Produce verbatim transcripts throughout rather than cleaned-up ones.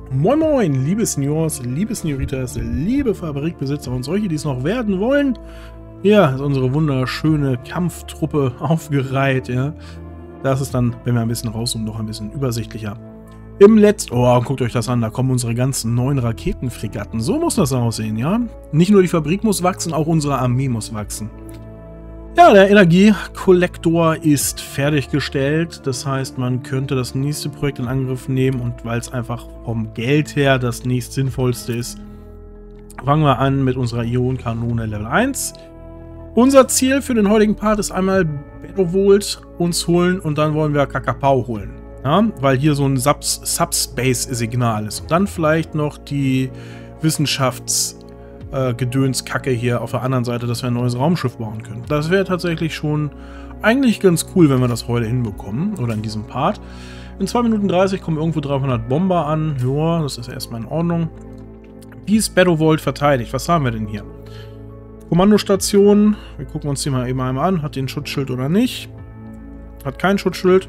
Moin moin, liebe Seniors, liebe Senioritas, liebe Fabrikbesitzer und solche, die es noch werden wollen. Hier ist unsere wunderschöne Kampftruppe aufgereiht, ja. Das ist dann, wenn wir ein bisschen rauszoomen, noch ein bisschen übersichtlicher. Im letzten... Oh, guckt euch das an, da kommen unsere ganzen neuen Raketenfregatten. So muss das aussehen, ja. Nicht nur die Fabrik muss wachsen, auch unsere Armee muss wachsen. Ja, der Energiekollektor ist fertiggestellt. Das heißt, man könnte das nächste Projekt in Angriff nehmen und weil es einfach vom Geld her das nächst sinnvollste ist, fangen wir an mit unserer Ionenkanone Level eins. Unser Ziel für den heutigen Part ist einmal Battlevolt uns holen und dann wollen wir Kakapau holen. Ja, weil hier so ein Subs Subspace-Signal ist. Und dann vielleicht noch die Wissenschafts- Gedönskacke hier auf der anderen Seite, dass wir ein neues Raumschiff bauen können. Das wäre tatsächlich schon eigentlich ganz cool, wenn wir das heute hinbekommen, oder in diesem Part. In zwei Minuten dreißig kommen irgendwo dreihundert Bomber an. Ja, das ist erstmal in Ordnung. Wie ist Battlevolt verteidigt? Was haben wir denn hier? Kommandostation. Wir gucken uns die mal eben einmal an. Hat den Schutzschild oder nicht? Hat kein Schutzschild.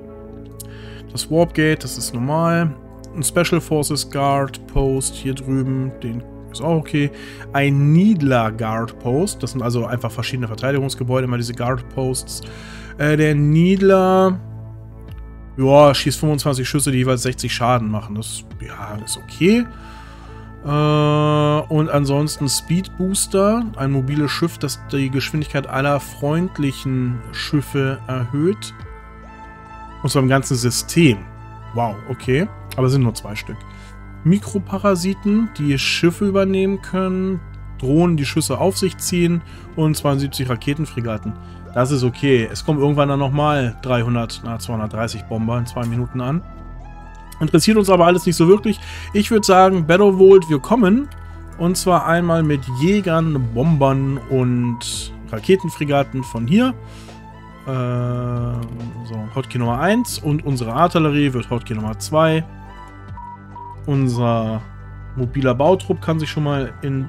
Das Warp Gate, das ist normal. Ein Special Forces Guard Post hier drüben, den ist auch okay. Ein Needler Guard Post. Das sind also einfach verschiedene Verteidigungsgebäude, immer diese Guard Posts. Äh, der Needler, ja, schießt fünfundzwanzig Schüsse, die jeweils sechzig Schaden machen. Das, ja, ist okay. Äh, und ansonsten Speed Booster, ein mobiles Schiff, das die Geschwindigkeit aller freundlichen Schiffe erhöht. Und zwar im ganzen System. Wow, okay. Aber es sind nur zwei Stück. Mikroparasiten, die Schiffe übernehmen können, Drohnen, die Schüsse auf sich ziehen und zweiundsiebzig Raketenfregatten. Das ist okay. Es kommen irgendwann dann nochmal dreihundert, na zweihundertdreißig Bomber in zwei Minuten an. Interessiert uns aber alles nicht so wirklich. Ich würde sagen, Battlevolt, wir kommen. Und zwar einmal mit Jägern, Bombern und Raketenfregatten von hier. Äh, so, Hotkey Nummer eins und unsere Artillerie wird Hotkey Nummer zwei. Unser mobiler Bautrupp kann sich schon mal in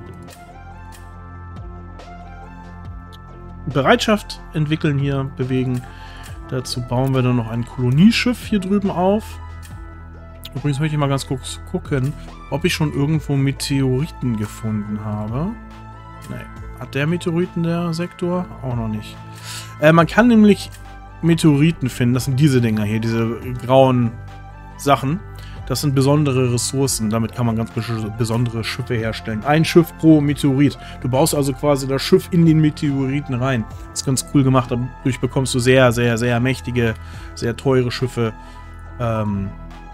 Bereitschaft entwickeln, hier bewegen. Dazu bauen wir dann noch ein Kolonieschiff hier drüben auf. Übrigens möchte ich mal ganz kurz gucken, ob ich schon irgendwo Meteoriten gefunden habe. Nee. Hat der Meteoriten, der Sektor? Auch noch nicht. Äh, man kann nämlich Meteoriten finden. Das sind diese Dinger hier, diese grauen Sachen. Das sind besondere Ressourcen. Damit kann man ganz besondere Schiffe herstellen. Ein Schiff pro Meteorit. Du baust also quasi das Schiff in den Meteoriten rein. Das ist ganz cool gemacht. Dadurch bekommst du sehr, sehr, sehr mächtige, sehr teure Schiffe, ähm,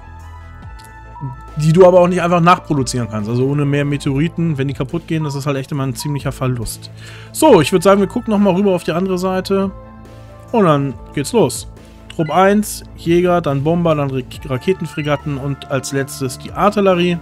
die du aber auch nicht einfach nachproduzieren kannst. Also ohne mehr Meteoriten, wenn die kaputt gehen, das ist halt echt immer ein ziemlicher Verlust. So, ich würde sagen, wir gucken nochmal rüber auf die andere Seite. Und dann geht's los. Trupp eins, Jäger, dann Bomber, dann Raketenfregatten und als letztes die Artillerie.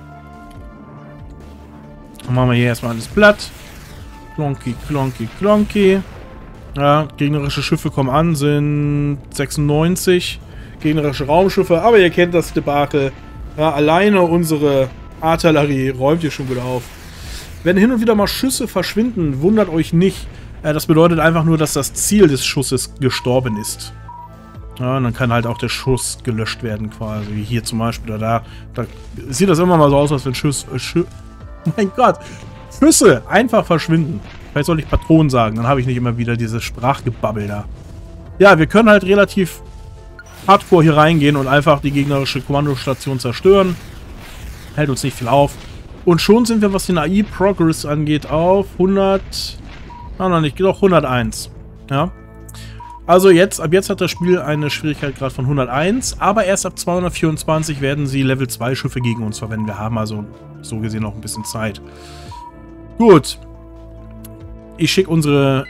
Dann machen wir hier erstmal alles platt. Klonki, klonki, klonki. Ja, gegnerische Schiffe kommen an, sind sechsundneunzig. Gegnerische Raumschiffe, aber ihr kennt das Debakel. Ja, alleine unsere Artillerie räumt hier schon wieder auf. Wenn hin und wieder mal Schüsse verschwinden, wundert euch nicht. Das bedeutet einfach nur, dass das Ziel des Schusses gestorben ist. Ja, und dann kann halt auch der Schuss gelöscht werden quasi, wie hier zum Beispiel, oder da, da sieht das immer mal so aus, als wenn Schüsse, äh, Schü mein Gott, Schüsse einfach verschwinden. Vielleicht soll ich Patronen sagen, dann habe ich nicht immer wieder dieses Sprachgebabbel da. Ja, wir können halt relativ hardcore hier reingehen und einfach die gegnerische Kommandostation zerstören. Hält uns nicht viel auf. Und schon sind wir, was den A I-Progress angeht, auf hundert, na noch nicht, doch hunderteins. Ja. Also jetzt, ab jetzt hat das Spiel eine Schwierigkeitsgrad von hunderteins, aber erst ab zweihundertvierundzwanzig werden sie Level zwei Schiffe gegen uns verwenden. Wir haben also so gesehen noch ein bisschen Zeit. Gut. Ich schicke unsere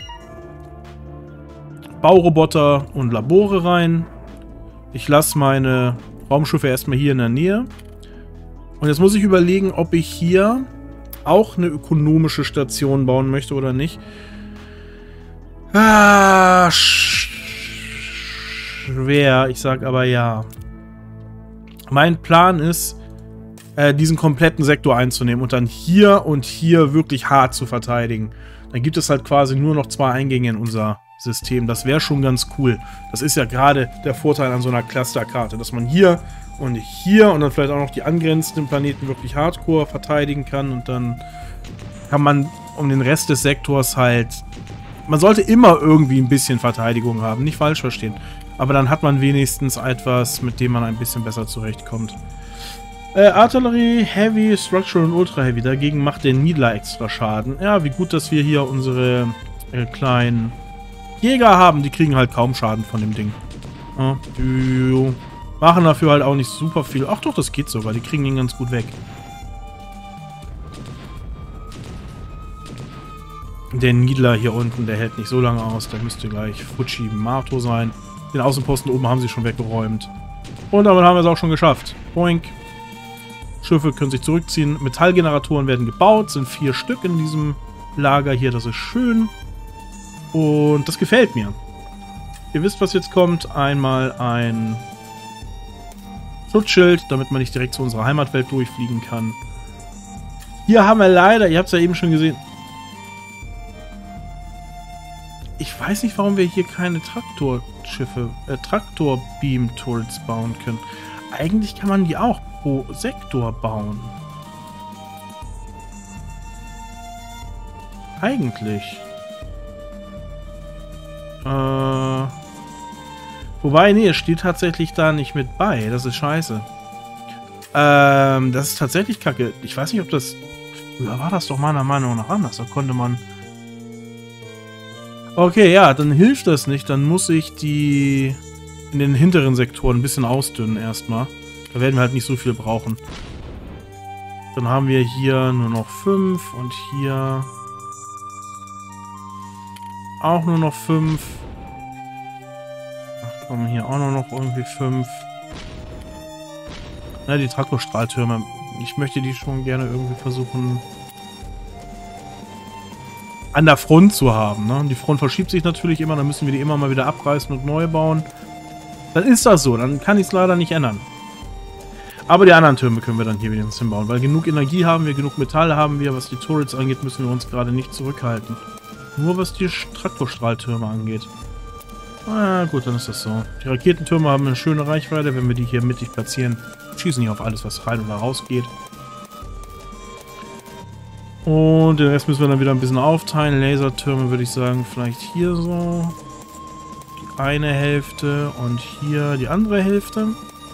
Bauroboter und Labore rein. Ich lasse meine Raumschiffe erstmal hier in der Nähe. Und jetzt muss ich überlegen, ob ich hier auch eine ökonomische Station bauen möchte oder nicht. Ah, schwer. Ich sag aber ja. Mein Plan ist, äh, diesen kompletten Sektor einzunehmen und dann hier und hier wirklich hart zu verteidigen. Dann gibt es halt quasi nur noch zwei Eingänge in unser System. Das wäre schon ganz cool. Das ist ja gerade der Vorteil an so einer Clusterkarte, dass man hier und hier und dann vielleicht auch noch die angrenzenden Planeten wirklich hardcore verteidigen kann und dann kann man um den Rest des Sektors halt... Man sollte immer irgendwie ein bisschen Verteidigung haben, nicht falsch verstehen. Aber dann hat man wenigstens etwas, mit dem man ein bisschen besser zurechtkommt. Äh, Artillerie, Heavy, Structural und Ultra Heavy. Dagegen macht der Needler extra Schaden. Ja, wie gut, dass wir hier unsere äh, kleinen Jäger haben. Die kriegen halt kaum Schaden von dem Ding. Ja, die machen dafür halt auch nicht super viel. Ach doch, das geht sogar. Die kriegen ihn ganz gut weg. Der Needler hier unten, der hält nicht so lange aus. Der müsste gleich Fuji Mato sein. Den Außenposten oben haben sie schon weggeräumt. Und damit haben wir es auch schon geschafft. Boink. Schiffe können sich zurückziehen. Metallgeneratoren werden gebaut. Sind vier Stück in diesem Lager hier. Das ist schön. Und das gefällt mir. Ihr wisst, was jetzt kommt. Einmal ein Schutzschild, damit man nicht direkt zu unserer Heimatwelt durchfliegen kann. Hier haben wir leider, ihr habt es ja eben schon gesehen. Ich weiß nicht, warum wir hier keine Traktorschiffe, äh, Traktor-Beam-Turrets bauen können. Eigentlich kann man die auch pro Sektor bauen. Eigentlich. Äh, wobei, nee, es steht tatsächlich da nicht mit bei. Das ist scheiße. Ähm, das ist tatsächlich kacke. Ich weiß nicht, ob das... Früher war das doch meiner Meinung nach anders. Da konnte man... Okay, ja, dann hilft das nicht. Dann muss ich die in den hinteren Sektoren ein bisschen ausdünnen erstmal. Da werden wir halt nicht so viel brauchen. Dann haben wir hier nur noch fünf und hier auch nur noch fünf. Ach, kommen hier auch nur noch irgendwie fünf. Na, die Traktorstrahltürme. Ich möchte die schon gerne irgendwie versuchen an der Front zu haben. Ne? Die Front verschiebt sich natürlich immer, dann müssen wir die immer mal wieder abreißen und neu bauen. Dann ist das so, dann kann ich es leider nicht ändern. Aber die anderen Türme können wir dann hier wieder hinbauen, weil genug Energie haben wir, genug Metall haben wir. Was die Turrets angeht, müssen wir uns gerade nicht zurückhalten. Nur was die Traktorstrahltürme angeht. Ah, gut, dann ist das so. Die Raketentürme haben eine schöne Reichweite, wenn wir die hier mittig platzieren. Schießen nicht auf alles, was rein oder raus geht. Und den Rest müssen wir dann wieder ein bisschen aufteilen. Lasertürme würde ich sagen, vielleicht hier so. Die eine Hälfte und hier die andere Hälfte.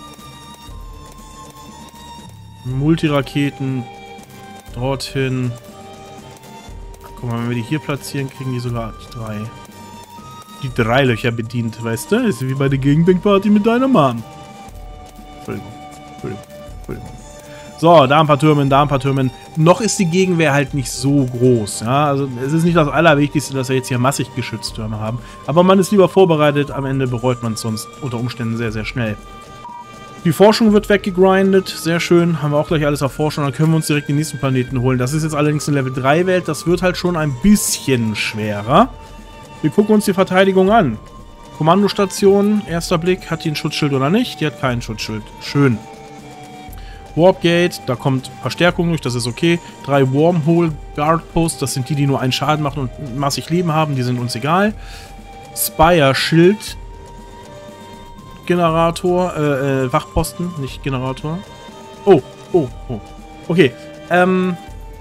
Multiraketen dorthin. Guck mal, wenn wir die hier platzieren, kriegen die sogar die drei. Die drei Löcher bedient, weißt du? Ist wie bei der Gegendenkparty mit deiner Mom. Entschuldigung, Entschuldigung, Entschuldigung. So, da ein paar Türme, da ein paar Türme. Noch ist die Gegenwehr halt nicht so groß. Ja? Also es ist nicht das Allerwichtigste, dass wir jetzt hier massig Geschütztürme haben. Aber man ist lieber vorbereitet. Am Ende bereut man es sonst unter Umständen sehr, sehr schnell. Die Forschung wird weggegrindet. Sehr schön. Haben wir auch gleich alles erforscht. Und dann können wir uns direkt den nächsten Planeten holen. Das ist jetzt allerdings eine Level drei Welt. Das wird halt schon ein bisschen schwerer. Wir gucken uns die Verteidigung an. Kommandostation, erster Blick. Hat die ein Schutzschild oder nicht? Die hat kein Schutzschild. Schön. Warpgate, da kommt Verstärkung durch, das ist okay. Drei Wormhole Guard Posts, das sind die, die nur einen Schaden machen und massig Leben haben, die sind uns egal. Spire Schild Generator, äh, äh, Wachposten, nicht Generator. Oh, oh, oh. Okay, ähm.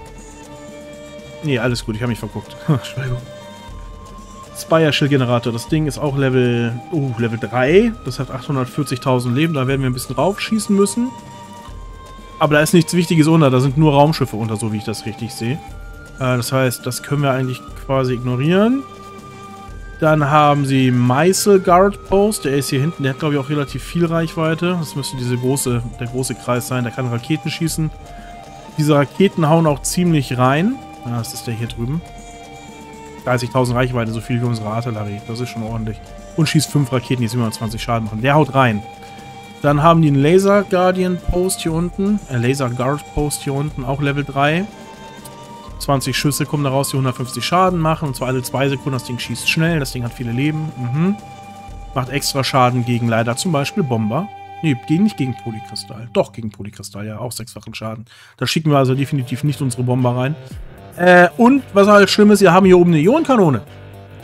Nee, alles gut, ich habe mich verguckt. Entschuldigung. Spire Schild Generator, das Ding ist auch Level, oh, Level drei. Das hat achthundertvierzigtausend Leben, da werden wir ein bisschen raufschießen müssen. Aber da ist nichts Wichtiges unter, da sind nur Raumschiffe unter, so wie ich das richtig sehe. Äh, das heißt, das können wir eigentlich quasi ignorieren. Dann haben sie Meißel Guard Post, der ist hier hinten, der hat glaube ich auch relativ viel Reichweite. Das müsste diese große, der große Kreis sein, der kann Raketen schießen. Diese Raketen hauen auch ziemlich rein. Ah, das ist der hier drüben. dreißigtausend Reichweite, so viel wie unsere Artillerie, das ist schon ordentlich. Und schießt fünf Raketen, die siebenhundertzwanzig Schaden machen. Der haut rein. Dann haben die einen Laser Guardian Post hier unten. Äh, Laser Guard Post hier unten, auch Level drei. zwanzig Schüsse kommen da raus, die hundertfünfzig Schaden machen. Und zwar alle zwei Sekunden. Das Ding schießt schnell. Das Ding hat viele Leben. Mhm. Macht extra Schaden gegen leider zum Beispiel Bomber. Nee, gegen, nicht gegen Polykristall. Doch, gegen Polykristall, ja. Auch sechsfachen Schaden. Da schicken wir also definitiv nicht unsere Bomber rein. Äh, und, was halt schlimm ist, wir haben hier oben eine Ionenkanone.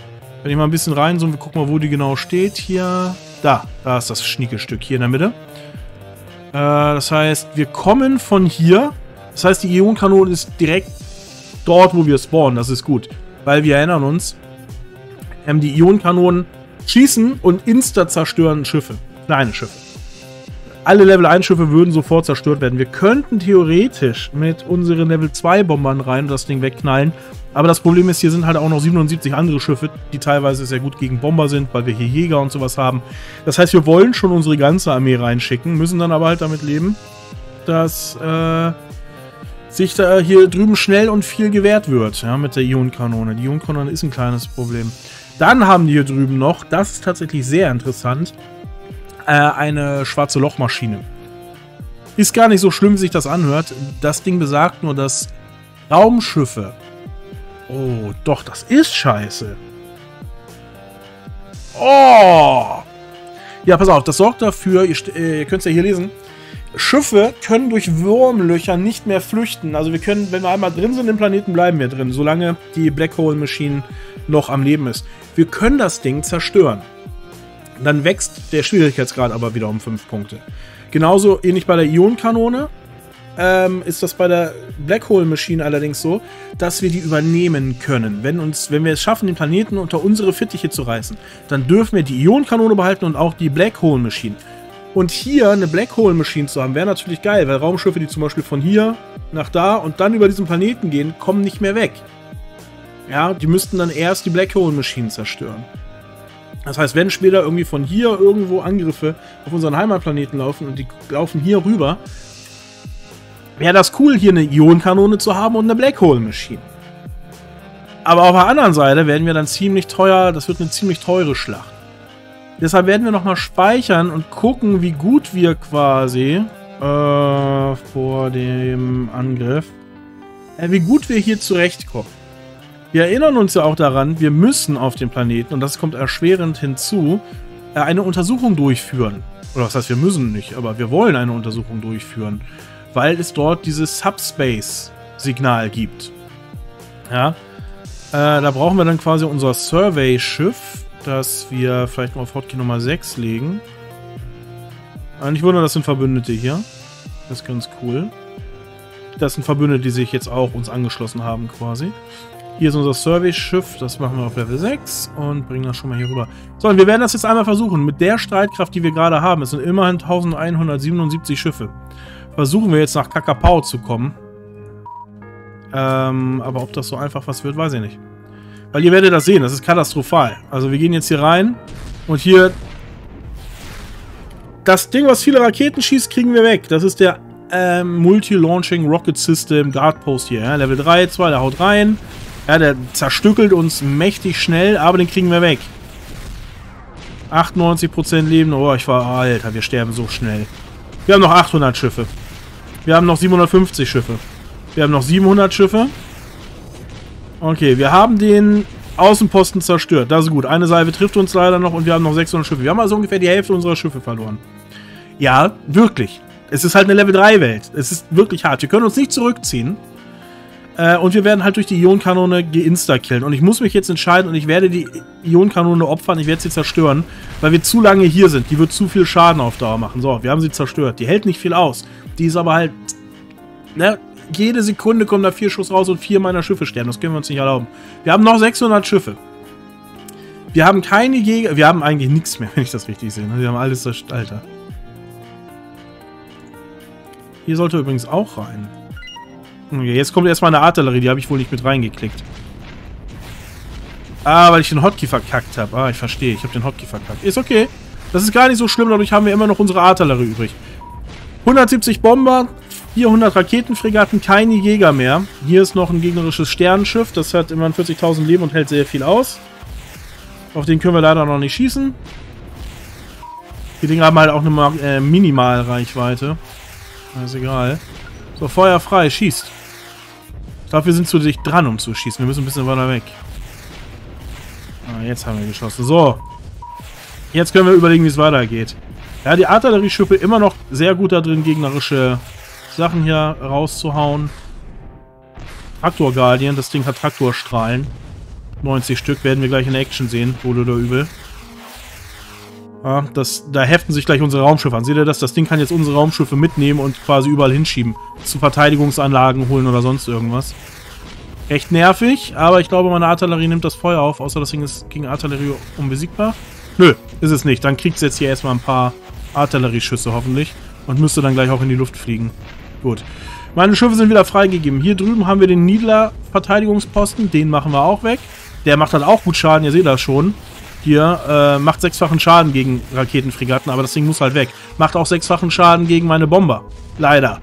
Wenn ich mal ein bisschen reinzoome, wir gucken mal, wo die genau steht. Hier. Da. Da ist das Schniekestück hier in der Mitte. Äh, das heißt, wir kommen von hier. Das heißt, die Ionenkanone ist direkt dort, wo wir spawnen. Das ist gut. Weil wir erinnern uns, ähm, die Ionenkanonen schießen und insta zerstören Schiffe. Kleine Schiffe. Alle Level eins Schiffe würden sofort zerstört werden. Wir könnten theoretisch mit unseren Level zwei Bombern rein und das Ding wegknallen. Aber das Problem ist, hier sind halt auch noch siebenundsiebzig andere Schiffe, die teilweise sehr gut gegen Bomber sind, weil wir hier Jäger und sowas haben. Das heißt, wir wollen schon unsere ganze Armee reinschicken, müssen dann aber halt damit leben, dass äh, sich da hier drüben schnell und viel gewehrt wird, ja, mit der Ionenkanone. Die Ionenkanone ist ein kleines Problem. Dann haben die hier drüben noch, das ist tatsächlich sehr interessant, äh, eine schwarze Lochmaschine. Ist gar nicht so schlimm, wie sich das anhört. Das Ding besagt nur, dass Raumschiffe... Oh, doch, das ist scheiße. Oh! Ja, pass auf, das sorgt dafür, ihr, äh, ihr könnt es ja hier lesen, Schiffe können durch Wurmlöcher nicht mehr flüchten. Also wir können, wenn wir einmal drin sind im Planeten, bleiben wir drin, solange die Black Hole Machine noch am Leben ist. Wir können das Ding zerstören. Dann wächst der Schwierigkeitsgrad aber wieder um fünf Punkte. Genauso ähnlich bei der Ionenkanone. Ähm, ist das bei der Black Hole Machine allerdings so, dass wir die übernehmen können. Wenn, uns, wenn wir es schaffen, den Planeten unter unsere Fittiche zu reißen, dann dürfen wir die Ionenkanone behalten und auch die Black Hole Machine. Und hier eine Black Hole Machine zu haben, wäre natürlich geil, weil Raumschiffe, die zum Beispiel von hier nach da und dann über diesen Planeten gehen, kommen nicht mehr weg. Ja, die müssten dann erst die Black Hole Machine zerstören. Das heißt, wenn später irgendwie von hier irgendwo Angriffe auf unseren Heimatplaneten laufen und die laufen hier rüber, wäre das cool, hier eine Ionenkanone zu haben und eine Black Hole Machine. Aber auf der anderen Seite werden wir dann ziemlich teuer, das wird eine ziemlich teure Schlacht. Deshalb werden wir nochmal speichern und gucken, wie gut wir quasi äh, vor dem Angriff, äh, wie gut wir hier zurechtkommen. Wir erinnern uns ja auch daran, wir müssen auf dem Planeten, und das kommt erschwerend hinzu, äh, eine Untersuchung durchführen. Oder was heißt, wir müssen nicht, aber wir wollen eine Untersuchung durchführen. Weil es dort dieses Subspace-Signal gibt. Ja, äh, da brauchen wir dann quasi unser Survey-Schiff, das wir vielleicht mal auf Hotkey Nummer sechs legen. Aber nicht wundern, das sind Verbündete hier. Das ist ganz cool. Das sind Verbündete, die sich jetzt auch uns angeschlossen haben quasi. Hier ist unser Survey-Schiff, das machen wir auf Level sechs und bringen das schon mal hier rüber. So, und wir werden das jetzt einmal versuchen. Mit der Streitkraft, die wir gerade haben, es sind immerhin elfhundertsiebenundsiebzig Schiffe. Versuchen wir jetzt nach Kakapau zu kommen. Ähm, aber ob das so einfach was wird, weiß ich nicht. Weil ihr werdet das sehen, das ist katastrophal. Also wir gehen jetzt hier rein und hier... Das Ding, was viele Raketen schießt, kriegen wir weg. Das ist der ähm, Multi-Launching Rocket System Guard Post hier. Ja? Level drei, zwei, der haut rein. Ja, der zerstückelt uns mächtig schnell, aber den kriegen wir weg. achtundneunzig Prozent Leben. Oh, ich war... Alter, wir sterben so schnell. Wir haben noch achthundert Schiffe. Wir haben noch siebenhundertfünfzig Schiffe. Wir haben noch siebenhundert Schiffe. Okay, wir haben den Außenposten zerstört. Das ist gut. Eine Salve trifft uns leider noch und wir haben noch sechshundert Schiffe. Wir haben also ungefähr die Hälfte unserer Schiffe verloren. Ja, wirklich. Es ist halt eine Level drei Welt. Es ist wirklich hart. Wir können uns nicht zurückziehen. Äh, und wir werden halt durch die Ionenkanone geinsta-killen. Und ich muss mich jetzt entscheiden und ich werde die Ionenkanone opfern. Ich werde sie zerstören, weil wir zu lange hier sind. Die wird zu viel Schaden auf Dauer machen. So, wir haben sie zerstört. Die hält nicht viel aus. Die ist aber halt... Ne, jede Sekunde kommen da vier Schuss raus und vier meiner Schiffe sterben. Das können wir uns nicht erlauben. Wir haben noch sechshundert Schiffe. Wir haben keine Jäger... Wir haben eigentlich nichts mehr, wenn ich das richtig sehe. Wir haben alles zerstört. Alter. Hier sollte übrigens auch rein. Okay, jetzt kommt erstmal eine Artillerie, die habe ich wohl nicht mit reingeklickt. Ah, weil ich den Hotkey verkackt habe. Ah, ich verstehe, ich habe den Hotkey verkackt. Ist okay. Das ist gar nicht so schlimm, dadurch haben wir immer noch unsere Artillerie übrig. hundertsiebzig Bomber, vierhundert Raketenfregatten, keine Jäger mehr. Hier ist noch ein gegnerisches Sternenschiff, das hat immerhin vierzigtausend Leben und hält sehr viel aus. Auf den können wir leider noch nicht schießen. Die Dinger haben halt auch eine äh, Minimalreichweite. Ist egal. So, Feuer frei, schießt. Ich glaube, wir sind zu dicht dran, um zu schießen. Wir müssen ein bisschen weiter weg. Ah, jetzt haben wir geschossen. So. Jetzt können wir überlegen, wie es weitergeht. Ja, die Artillerieschiffe immer noch sehr gut da drin, gegnerische Sachen hier rauszuhauen. Traktor Guardian, das Ding hat Traktorstrahlen. neunzig Stück werden wir gleich in Action sehen, wohl oder übel. Ja, das, da heften sich gleich unsere Raumschiffe an. Seht ihr das? Das Ding kann jetzt unsere Raumschiffe mitnehmen und quasi überall hinschieben. Zu Verteidigungsanlagen holen oder sonst irgendwas. Echt nervig, aber ich glaube, meine Artillerie nimmt das Feuer auf, außer das Ding ist gegen Artillerie unbesiegbar. Nö, ist es nicht. Dann kriegt es jetzt hier erstmal ein paar Artillerieschüsse hoffentlich und müsste dann gleich auch in die Luft fliegen. Gut. Meine Schiffe sind wieder freigegeben. Hier drüben haben wir den Niedler-Verteidigungsposten. Den machen wir auch weg. Der macht halt auch gut Schaden, ihr seht das schon. Hier, äh, macht sechsfachen Schaden gegen Raketenfregatten, aber das Ding muss halt weg. Macht auch sechsfachen Schaden gegen meine Bomber. Leider.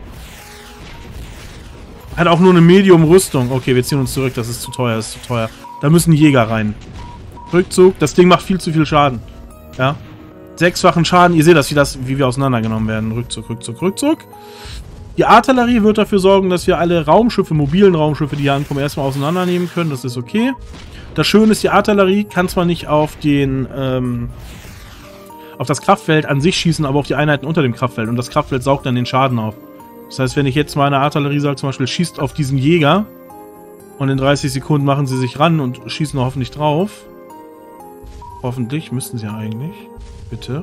Hat auch nur eine Medium-Rüstung. Okay, wir ziehen uns zurück, das ist zu teuer, das ist zu teuer. Da müssen Jäger rein. Rückzug, das Ding macht viel zu viel Schaden. Ja. Sechsfachen Schaden, ihr seht das, wie, das, wie wir auseinandergenommen werden. Rückzug, Rückzug, Rückzug. Die Artillerie wird dafür sorgen, dass wir alle Raumschiffe, mobilen Raumschiffe, die hier ankommen, erstmal auseinandernehmen können. Das ist okay. Das Schöne ist, die Artillerie kann zwar nicht auf den, ähm, auf das Kraftfeld an sich schießen, aber auf die Einheiten unter dem Kraftfeld. Und das Kraftfeld saugt dann den Schaden auf. Das heißt, wenn ich jetzt meine Artillerie sage, zum Beispiel, schießt auf diesen Jäger und in dreißig Sekunden machen sie sich ran und schießen hoffentlich drauf. Hoffentlich, müssten sie ja eigentlich. Bitte.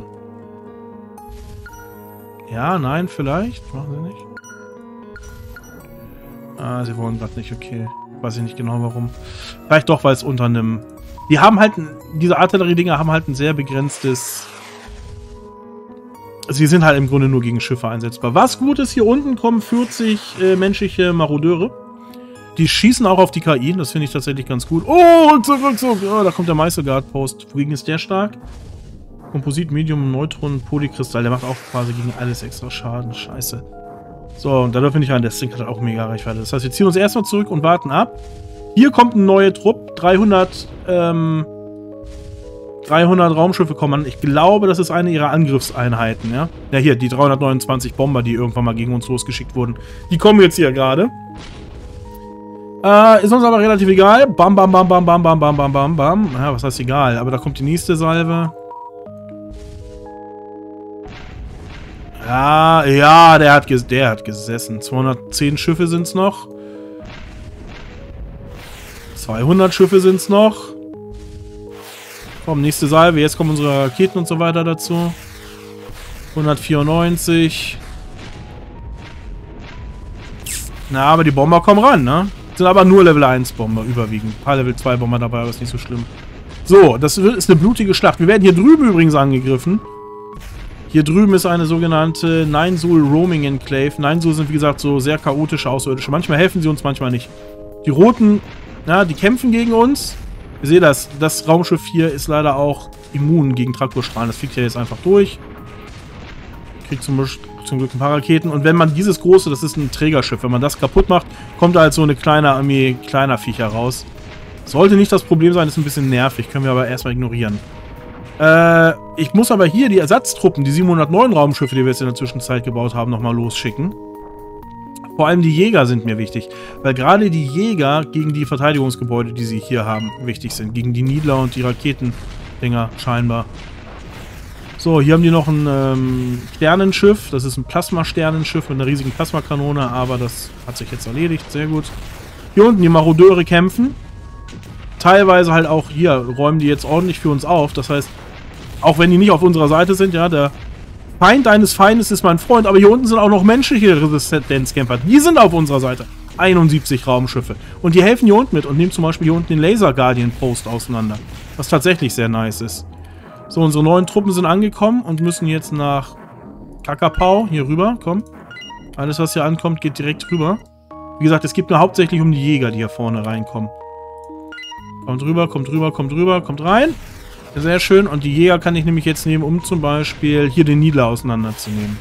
Ja, nein, vielleicht. Machen sie nicht. Ah, sie wollen gerade nicht, okay. Weiß ich nicht genau warum. Vielleicht doch, weil es unter einem... Die haben halt... Diese Artillerie-Dinger haben halt ein sehr begrenztes... Sie sind halt im Grunde nur gegen Schiffe einsetzbar. Was gut ist, hier unten kommen vierzig äh, menschliche Marodeure. Die schießen auch auf die K I. Das finde ich tatsächlich ganz gut. Oh, Rückzug, Rückzug. Oh, da kommt der Meisterguard-Post. Wogegen ist der stark? Komposit, Medium, Neutron, Polykristall. Der macht auch quasi gegen alles extra Schaden. Scheiße. So, und da dürfen wir nicht rein. Das Ding hat auch mega Reichweite. Das heißt, wir ziehen uns erstmal zurück und warten ab. Hier kommt ein neuer Trupp. dreihundert, ähm, dreihundert Raumschiffe kommen an. Ich glaube, das ist eine ihrer Angriffseinheiten, ja. Ja, hier, die dreihundertneunundzwanzig Bomber, die irgendwann mal gegen uns losgeschickt wurden. Die kommen jetzt hier gerade. Äh, ist uns aber relativ egal. Bam, bam, bam, bam, bam, bam, bam, bam, bam, bam. Ja, was heißt egal? Aber da kommt die nächste Salve. Ja, ja, der hat, ges der hat gesessen. zweihundertzehn Schiffe sind es noch. zweihundert Schiffe sind es noch. Komm, nächste Salve. Jetzt kommen unsere Raketen und so weiter dazu. hundertvierundneunzig. Na, aber die Bomber kommen ran, ne? Sind aber nur Level eins Bomber überwiegend. Ein paar Level zwei Bomber dabei, aber ist nicht so schlimm. So, das ist eine blutige Schlacht. Wir werden hier drüben übrigens angegriffen. Hier drüben ist eine sogenannte Nine-Sul Roaming Enclave. Nine-Sul sind, wie gesagt, so sehr chaotische Außerirdische. Manchmal helfen sie uns, manchmal nicht. Die Roten, ja, die kämpfen gegen uns. Ihr seht das, das Raumschiff hier ist leider auch immun gegen Traktorstrahlen. Das fliegt ja jetzt einfach durch. Kriegt zum, zum Glück ein paar Raketen. Und wenn man dieses große, das ist ein Trägerschiff, wenn man das kaputt macht, kommt da halt so eine kleine Armee kleiner Viecher raus. Sollte nicht das Problem sein, ist ein bisschen nervig. Können wir aber erstmal ignorieren. Äh, ich muss aber hier die Ersatztruppen, die siebenhundertneun Raumschiffe, die wir jetzt in der Zwischenzeit gebaut haben, nochmal losschicken. Vor allem die Jäger sind mir wichtig, weil gerade die Jäger gegen die Verteidigungsgebäude, die sie hier haben, wichtig sind. Gegen die Niedler und die Raketendinger scheinbar. So, hier haben die noch ein ähm, Sternenschiff. Das ist ein Plasma-Sternenschiff mit einer riesigen Plasmakanone, aber das hat sich jetzt erledigt. Sehr gut. Hier unten die Marodeure kämpfen. Teilweise halt auch hier räumen die jetzt ordentlich für uns auf. Das heißt, auch wenn die nicht auf unserer Seite sind, ja, der Feind deines Feindes ist mein Freund, aber hier unten sind auch noch menschliche Resistenzkämpfer. Die sind auf unserer Seite. einundsiebzig Raumschiffe. Und die helfen hier unten mit und nehmen zum Beispiel hier unten den Laser Guardian Post auseinander. Was tatsächlich sehr nice ist. So, unsere neuen Truppen sind angekommen und müssen jetzt nach Kakapau hier rüber. Komm. Alles, was hier ankommt, geht direkt rüber. Wie gesagt, es geht nur hauptsächlich um die Jäger, die hier vorne reinkommen. Kommt rüber, kommt rüber, kommt rüber, kommt rein. Sehr schön. Und die Jäger kann ich nämlich jetzt nehmen, um zum Beispiel hier den Niedler auseinanderzunehmen.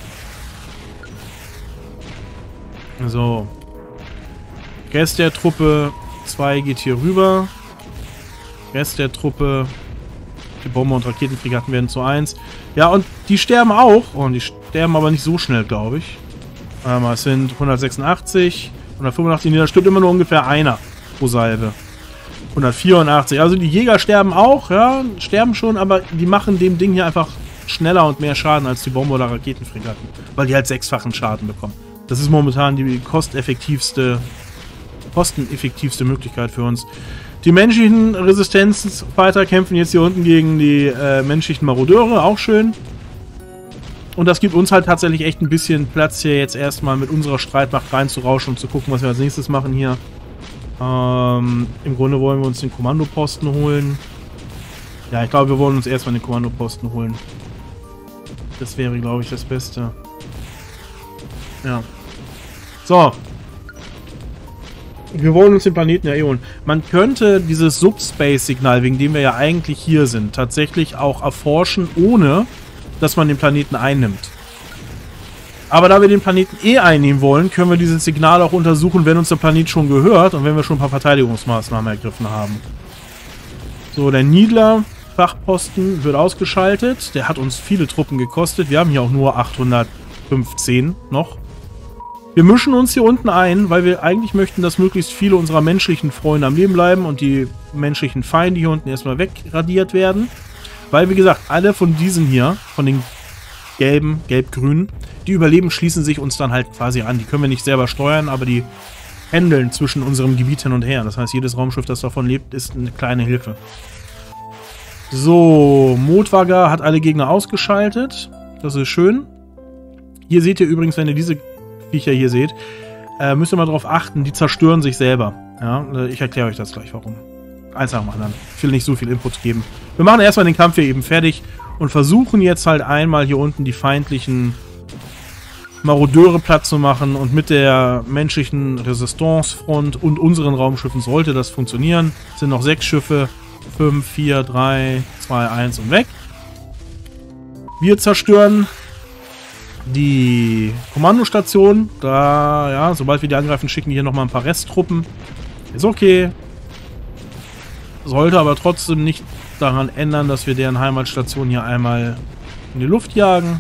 So. Rest der Truppe zwei geht hier rüber. Rest der Truppe. Die Bomber- und Raketenfregatten werden zu eins. Ja, und die sterben auch. Oh, und die sterben aber nicht so schnell, glaube ich. Ähm, es sind hundertsechsundachtzig, hundertfünfundachtzig. Nee, da stimmt immer nur ungefähr einer pro Salve. hundertvierundachtzig. Also die Jäger sterben auch, ja, sterben schon, aber die machen dem Ding hier einfach schneller und mehr Schaden als die Bomber- oder Raketenfregatten. Weil die halt sechsfachen Schaden bekommen. Das ist momentan die kosteffektivste, kosteneffektivste Möglichkeit für uns. Die menschlichen Resistenzfighter kämpfen jetzt hier unten gegen die äh, menschlichen Marodeure, auch schön. Und das gibt uns halt tatsächlich echt ein bisschen Platz hier jetzt erstmal mit unserer Streitmacht reinzurauschen und zu gucken, was wir als nächstes machen hier. Ähm, im Grunde wollen wir uns den Kommandoposten holen. Ja, ich glaube, wir wollen uns erstmal den Kommandoposten holen. Das wäre, glaube ich, das Beste. Ja. So. Wir wollen uns den Planeten ja eh holen. Man könnte dieses Subspace-Signal, wegen dem wir ja eigentlich hier sind, tatsächlich auch erforschen, ohne dass man den Planeten einnimmt. Aber da wir den Planeten eh einnehmen wollen, können wir dieses Signal auch untersuchen, wenn uns der Planet schon gehört und wenn wir schon ein paar Verteidigungsmaßnahmen ergriffen haben. So, der Niedler-Fachposten wird ausgeschaltet. Der hat uns viele Truppen gekostet. Wir haben hier auch nur achthundertfünfzehn noch. Wir mischen uns hier unten ein, weil wir eigentlich möchten, dass möglichst viele unserer menschlichen Freunde am Leben bleiben und die menschlichen Feinde hier unten erstmal wegradiert werden. Weil, wie gesagt, alle von diesen hier, von den gelben, gelb-grünen, die überleben, schließen sich uns dann halt quasi an. Die können wir nicht selber steuern, aber die pendeln zwischen unserem Gebiet hin und her. Das heißt, jedes Raumschiff, das davon lebt, ist eine kleine Hilfe. So, Modwager hat alle Gegner ausgeschaltet. Das ist schön. Hier seht ihr übrigens, wenn ihr diese Viecher hier seht, äh, müsst ihr mal darauf achten, die zerstören sich selber. Ja, ich erkläre euch das gleich, warum. Eins nach dem anderen. Ich will nicht so viel Input geben. Wir machen erstmal den Kampf hier eben fertig und versuchen jetzt halt einmal hier unten die feindlichen Marodeure platt zu machen und mit der menschlichen Resistance-Front und unseren Raumschiffen sollte das funktionieren. Es sind noch sechs Schiffe. fünf, vier, drei, zwei, eins und weg. Wir zerstören die Kommandostation. Da, ja, sobald wir die angreifen, schicken wir hier nochmal ein paar Resttruppen. Ist okay. Sollte aber trotzdem nicht daran ändern, dass wir deren Heimatstation hier einmal in die Luft jagen.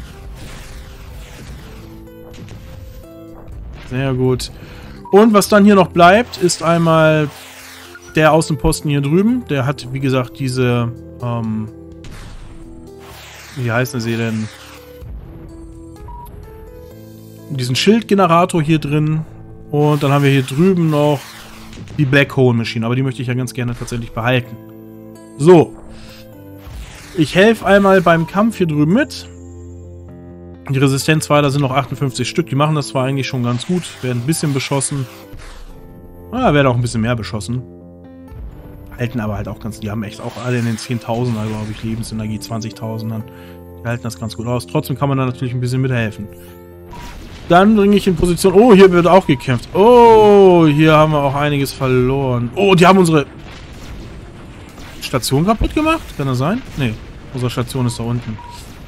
Sehr gut. Und was dann hier noch bleibt, ist einmal der Außenposten hier drüben. Der hat, wie gesagt, diese, ähm, wie heißen sie denn? Diesen Schildgenerator hier drin. Und dann haben wir hier drüben noch die Black Hole Machine. Aber die möchte ich ja ganz gerne tatsächlich behalten. So. Ich helfe einmal beim Kampf hier drüben mit. Die Resistenzpfeiler sind noch achtundfünfzig Stück. Die machen das zwar eigentlich schon ganz gut. Werden ein bisschen beschossen. Ah, werden auch ein bisschen mehr beschossen. Halten aber halt auch ganz... Die haben echt auch alle in den zehntausender, glaube ich, Lebensenergie, zwanzigtausendern. Die halten das ganz gut aus. Trotzdem kann man da natürlich ein bisschen mithelfen. Dann bringe ich in Position... Oh, hier wird auch gekämpft. Oh, hier haben wir auch einiges verloren. Oh, die haben unsere Station kaputt gemacht? Kann das sein? Nee, unsere Station ist da unten.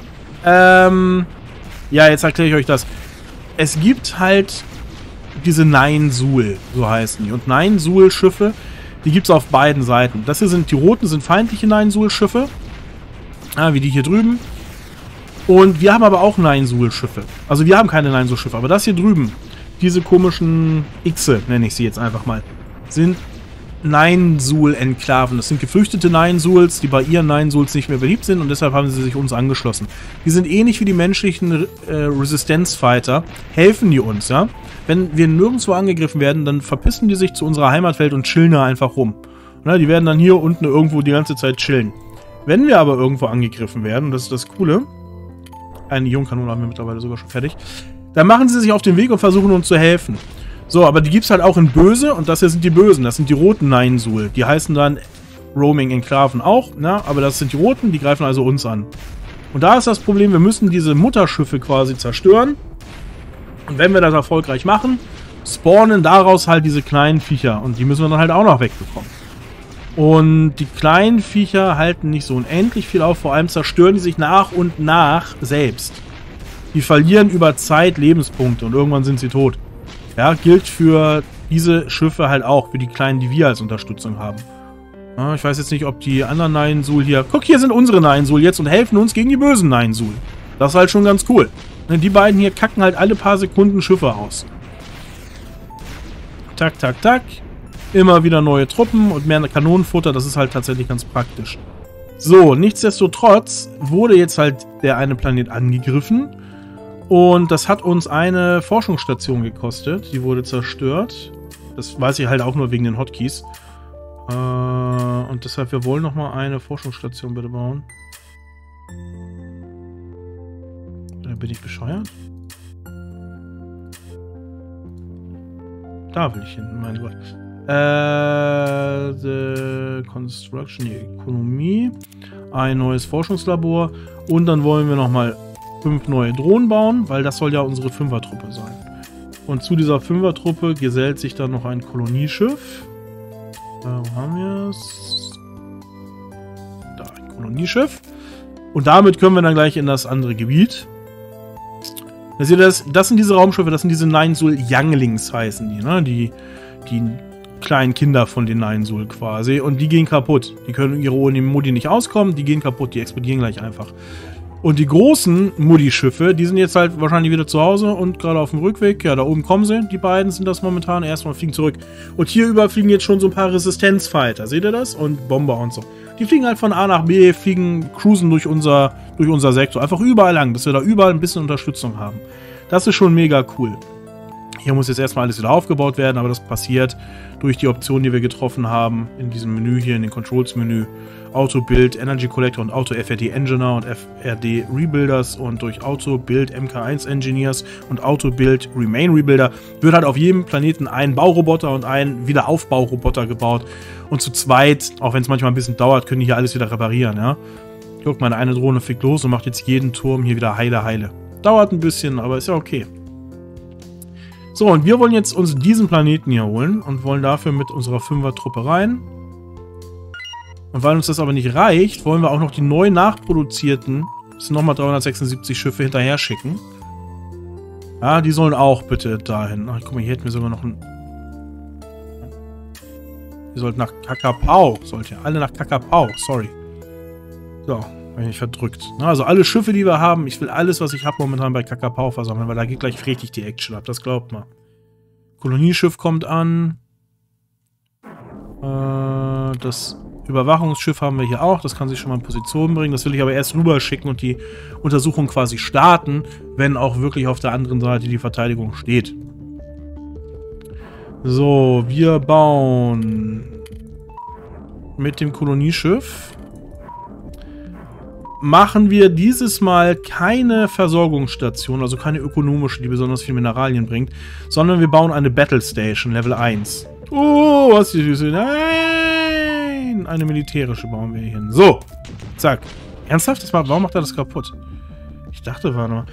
Ähm... Ja, jetzt erkläre ich euch das. Es gibt halt diese Nine-Sul, so heißen die. Und Nine-Sul-Schiffe, die gibt es auf beiden Seiten. Das hier sind, die roten sind feindliche Nine-Sul-Schiffe. Ah, wie die hier drüben. Und wir haben aber auch Nine-Sul-Schiffe. Also wir haben keine Nine-Sul-Schiffe, aber das hier drüben, diese komischen Xe, nenne ich sie jetzt einfach mal, sind Nine-Sul-Enklaven. Das sind geflüchtete Nine-Suls, die bei ihren Nine-Suls nicht mehr beliebt sind und deshalb haben sie sich uns angeschlossen. Die sind ähnlich wie die menschlichen äh, Resistenzfighter, helfen die uns, ja. Wenn wir nirgendwo angegriffen werden, dann verpissen die sich zu unserer Heimatwelt und chillen da einfach rum. Na, die werden dann hier unten irgendwo die ganze Zeit chillen. Wenn wir aber irgendwo angegriffen werden, und das ist das Coole, eine Ionkanone haben wir mittlerweile sogar schon fertig, dann machen sie sich auf den Weg und versuchen uns zu helfen. So, aber die gibt es halt auch in Böse und das hier sind die Bösen, das sind die roten Nine-Sul. Die heißen dann Roaming-Enklaven auch, na, aber das sind die roten, die greifen also uns an. Und da ist das Problem, wir müssen diese Mutterschiffe quasi zerstören. Und wenn wir das erfolgreich machen, spawnen daraus halt diese kleinen Viecher und die müssen wir dann halt auch noch wegbekommen. Und die kleinen Viecher halten nicht so unendlich viel auf, vor allem zerstören die sich nach und nach selbst. Die verlieren über Zeit Lebenspunkte und irgendwann sind sie tot. Ja, gilt für diese Schiffe halt auch, für die kleinen, die wir als Unterstützung haben. Ja, ich weiß jetzt nicht, ob die anderen Nine-Sul hier... Guck, hier sind unsere Nine-Sul jetzt und helfen uns gegen die bösen Nine-Sul. Das ist halt schon ganz cool. Die beiden hier kacken halt alle paar Sekunden Schiffe aus. Tak, tak, tak. Immer wieder neue Truppen und mehr Kanonenfutter. Das ist halt tatsächlich ganz praktisch. So, nichtsdestotrotz wurde jetzt halt der eine Planet angegriffen. Und das hat uns eine Forschungsstation gekostet. Die wurde zerstört. Das weiß ich halt auch nur wegen den Hotkeys. Äh, und deshalb, wir wollen noch mal eine Forschungsstation bitte bauen. Oder bin ich bescheuert? Da will ich hin, mein Gott. Äh, the Construction, die Ökonomie. Ein neues Forschungslabor. Und dann wollen wir nochmal fünf neue Drohnen bauen, weil das soll ja unsere Fünfertruppe sein. Und zu dieser Fünfertruppe gesellt sich dann noch ein Kolonieschiff. Äh, wo haben wir es? Da, ein Kolonieschiff. Und damit können wir dann gleich in das andere Gebiet. Das, das, das sind diese Raumschiffe, das sind diese Ninesul Younglings heißen die, ne? Die, die kleinen Kinder von den Ninesul quasi. Und die gehen kaputt. Die können ihre ohne Modi nicht auskommen, die gehen kaputt, die explodieren gleich einfach. Und die großen Muddy-Schiffe, die sind jetzt halt wahrscheinlich wieder zu Hause und gerade auf dem Rückweg. Ja, da oben kommen sie. Die beiden sind das momentan. Erstmal fliegen zurück. Und hier über fliegen jetzt schon so ein paar Resistenzfighter. Seht ihr das? Und Bomber und so. Die fliegen halt von A nach B, fliegen, cruisen durch unser, durch unser Sektor. Einfach überall lang, dass wir da überall ein bisschen Unterstützung haben. Das ist schon mega cool. Hier muss jetzt erstmal alles wieder aufgebaut werden, aber das passiert durch die Optionen, die wir getroffen haben in diesem Menü hier, in den Controls-Menü. Auto Build Energy Collector und Auto F R D Engineer und F R D Rebuilders und durch Auto Build M K eins Engineers und Auto Build Remain Rebuilder wird halt auf jedem Planeten ein Bauroboter und ein Wiederaufbauroboter gebaut. Und zu zweit, auch wenn es manchmal ein bisschen dauert, können die hier alles wieder reparieren, ja. Guck, meine eine Drohne fliegt los und macht jetzt jeden Turm hier wieder heile, heile. Dauert ein bisschen, aber ist ja okay. So, und wir wollen jetzt uns diesen Planeten hier holen und wollen dafür mit unserer Fünfer-Truppe rein. Und weil uns das aber nicht reicht, wollen wir auch noch die neu nachproduzierten, das sind nochmal dreihundertsechsundsiebzig Schiffe, hinterher schicken. Ja, die sollen auch bitte dahin. Ach, guck mal, hier hätten wir sogar noch ein... Ihr sollt nach Kakapau. Sollt ihr alle nach Kakapau, sorry. So, bin ich verdrückt. Also alle Schiffe, die wir haben, ich will alles, was ich habe, momentan bei Kakapau versammeln, weil da geht gleich richtig die Action ab, das glaubt mal. Kolonieschiff kommt an. Äh, das Überwachungsschiff haben wir hier auch, das kann sich schon mal in Position bringen. Das will ich aber erst rüber schicken und die Untersuchung quasi starten, wenn auch wirklich auf der anderen Seite die Verteidigung steht. So, wir bauen mit dem Kolonieschiff. Machen wir dieses Mal keine Versorgungsstation, also keine ökonomische, die besonders viel Mineralien bringt, sondern wir bauen eine Battle Station, Level eins. Oh, was ist das? Nein! Eine militärische bauen wir hier hin. So, zack. Ernsthaft? Das macht, warum macht er das kaputt? Ich dachte, war nur...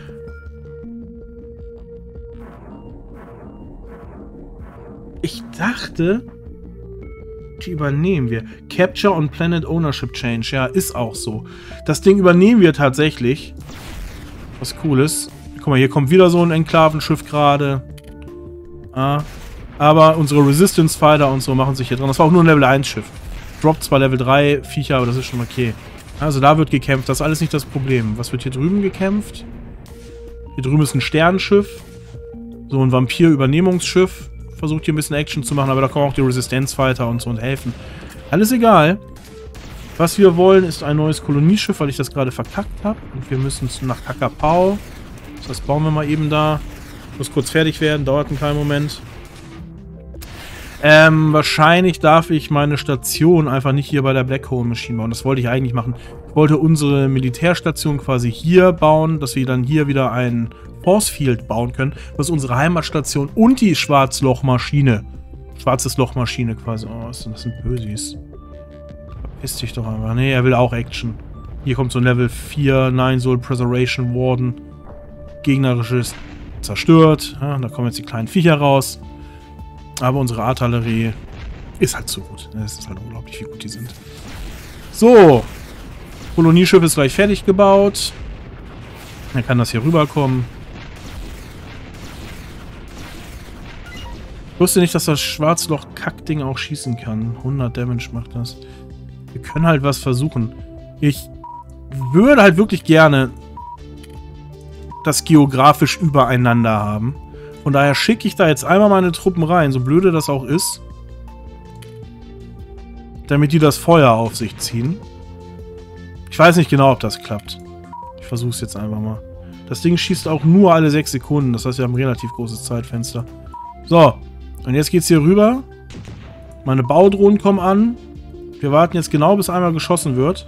Ich dachte... Die übernehmen wir. Capture on Planet Ownership Change. Ja, ist auch so. Das Ding übernehmen wir tatsächlich. Was Cooles. Guck mal, hier kommt wieder so ein Enklavenschiff gerade. Ah. Aber unsere Resistance Fighter und so machen sich hier dran. Das war auch nur ein Level eins Schiff. Droppt zwar Level drei Viecher, aber das ist schon okay. Also da wird gekämpft. Das ist alles nicht das Problem. Was wird hier drüben gekämpft? Hier drüben ist ein Sternenschiff. So ein Vampir-Übernehmungsschiff. Versucht hier ein bisschen Action zu machen, aber da kommen auch die Resistenzfighter und so und helfen. Alles egal. Was wir wollen, ist ein neues Kolonieschiff, weil ich das gerade verkackt habe. Und wir müssen nach Kakapau. Das bauen wir mal eben da. Muss kurz fertig werden, dauert einen kleinen Moment. Ähm, wahrscheinlich darf ich meine Station einfach nicht hier bei der Black Hole Machine bauen. Das wollte ich eigentlich machen. Ich wollte unsere Militärstation quasi hier bauen, dass wir dann hier wieder ein Force Field bauen können, was unsere Heimatstation und die Schwarzlochmaschine, schwarzes Lochmaschine quasi, oh, das sind Bösis. Verpiss dich doch einfach. Nee, er will auch Action. Hier kommt so ein Level vier Ninesul Preservation Warden. Gegnerisches zerstört. Ja, da kommen jetzt die kleinen Viecher raus. Aber unsere Artillerie ist halt so gut. Es ist halt unglaublich, wie gut die sind. So. Kolonieschiff ist gleich fertig gebaut. Dann kann das hier rüberkommen. Ich wusste nicht, dass das Schwarzloch-Kackding auch schießen kann. hundert Damage macht das. Wir können halt was versuchen. Ich würde halt wirklich gerne das geografisch übereinander haben. Von daher schicke ich da jetzt einmal meine Truppen rein, so blöde das auch ist. Damit die das Feuer auf sich ziehen. Ich weiß nicht genau, ob das klappt. Ich versuche es jetzt einfach mal. Das Ding schießt auch nur alle sechs Sekunden. Das heißt, wir haben ein relativ großes Zeitfenster. So. Und jetzt geht's hier rüber. Meine Baudrohnen kommen an. Wir warten jetzt genau, bis einmal geschossen wird.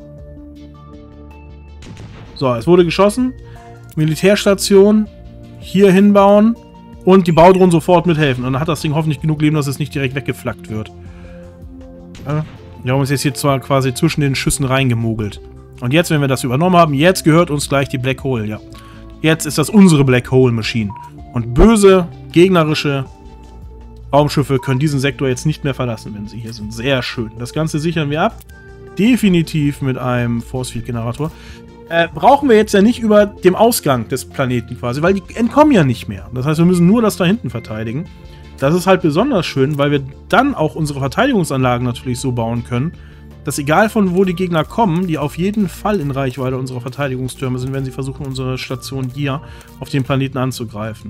So, es wurde geschossen. Militärstation. Hier hinbauen. Und die Baudrohnen sofort mithelfen. Und dann hat das Ding hoffentlich genug Leben, dass es nicht direkt weggeflackt wird. Ja, wir haben uns jetzt hier zwar quasi zwischen den Schüssen reingemogelt. Und jetzt, wenn wir das übernommen haben, jetzt gehört uns gleich die Black Hole, ja. Jetzt ist das unsere Black Hole Machine. Und böse, gegnerische Raumschiffe können diesen Sektor jetzt nicht mehr verlassen, wenn sie hier sind. Sehr schön. Das Ganze sichern wir ab. Definitiv mit einem Force Field Generator. Äh, brauchen wir jetzt ja nicht über dem Ausgang des Planeten quasi, weil die entkommen ja nicht mehr. Das heißt, wir müssen nur das da hinten verteidigen. Das ist halt besonders schön, weil wir dann auch unsere Verteidigungsanlagen natürlich so bauen können, dass egal von wo die Gegner kommen, die auf jeden Fall in Reichweite unserer Verteidigungstürme sind, wenn sie versuchen, unsere Station hier auf dem Planeten anzugreifen.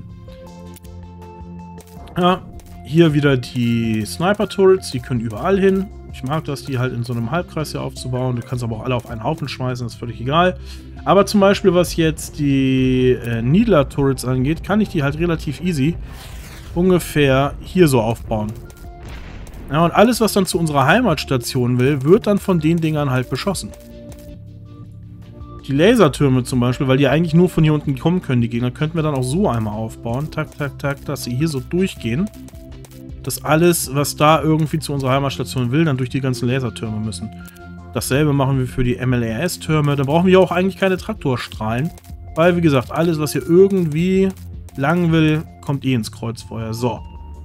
Ja, hier wieder die Sniper-Turrets, die können überall hin. Ich mag das, die halt in so einem Halbkreis hier aufzubauen. Du kannst aber auch alle auf einen Haufen schmeißen, das ist völlig egal. Aber zum Beispiel, was jetzt die äh, Needler-Turrets angeht, kann ich die halt relativ easy ungefähr hier so aufbauen. Ja, und alles, was dann zu unserer Heimatstation will, wird dann von den Dingern halt beschossen. Die Lasertürme zum Beispiel, weil die eigentlich nur von hier unten kommen können, die Gegner, könnten wir dann auch so einmal aufbauen. Tak, tak, tak, dass sie hier so durchgehen. Dass alles, was da irgendwie zu unserer Heimatstation will, dann durch die ganzen Lasertürme müssen. Dasselbe machen wir für die M L R S-Türme. Da brauchen wir auch eigentlich keine Traktorstrahlen. Weil, wie gesagt, alles, was hier irgendwie lang will, kommt eh ins Kreuzfeuer. So.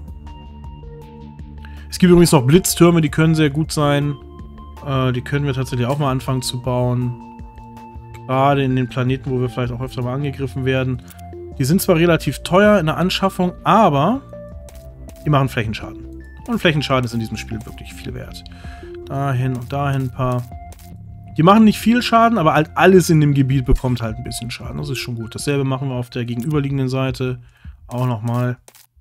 Es gibt übrigens noch Blitztürme, die können sehr gut sein. Äh, die können wir tatsächlich auch mal anfangen zu bauen. Gerade in den Planeten, wo wir vielleicht auch öfter mal angegriffen werden. Die sind zwar relativ teuer in der Anschaffung, aber die machen Flächenschaden. Und Flächenschaden ist in diesem Spiel wirklich viel wert. Dahin und dahin ein paar. Die machen nicht viel Schaden, aber halt alles in dem Gebiet bekommt halt ein bisschen Schaden. Das ist schon gut. Dasselbe machen wir auf der gegenüberliegenden Seite auch nochmal.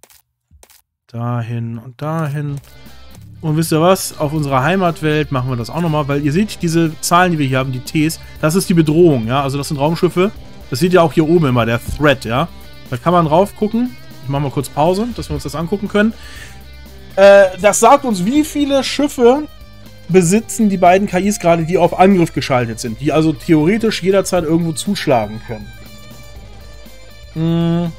Dahin und dahin. Und wisst ihr was? Auf unserer Heimatwelt machen wir das auch nochmal, weil ihr seht, diese Zahlen, die wir hier haben, die Ts, das ist die Bedrohung, ja? Also das sind Raumschiffe. Das seht ihr auch hier oben immer, der Threat, ja? Da kann man drauf gucken. Ich mache mal kurz Pause, dass wir uns das angucken können. Äh, das sagt uns, wie viele Schiffe besitzen die beiden K Is gerade, die auf Angriff geschaltet sind. Die also theoretisch jederzeit irgendwo zuschlagen können. Hm.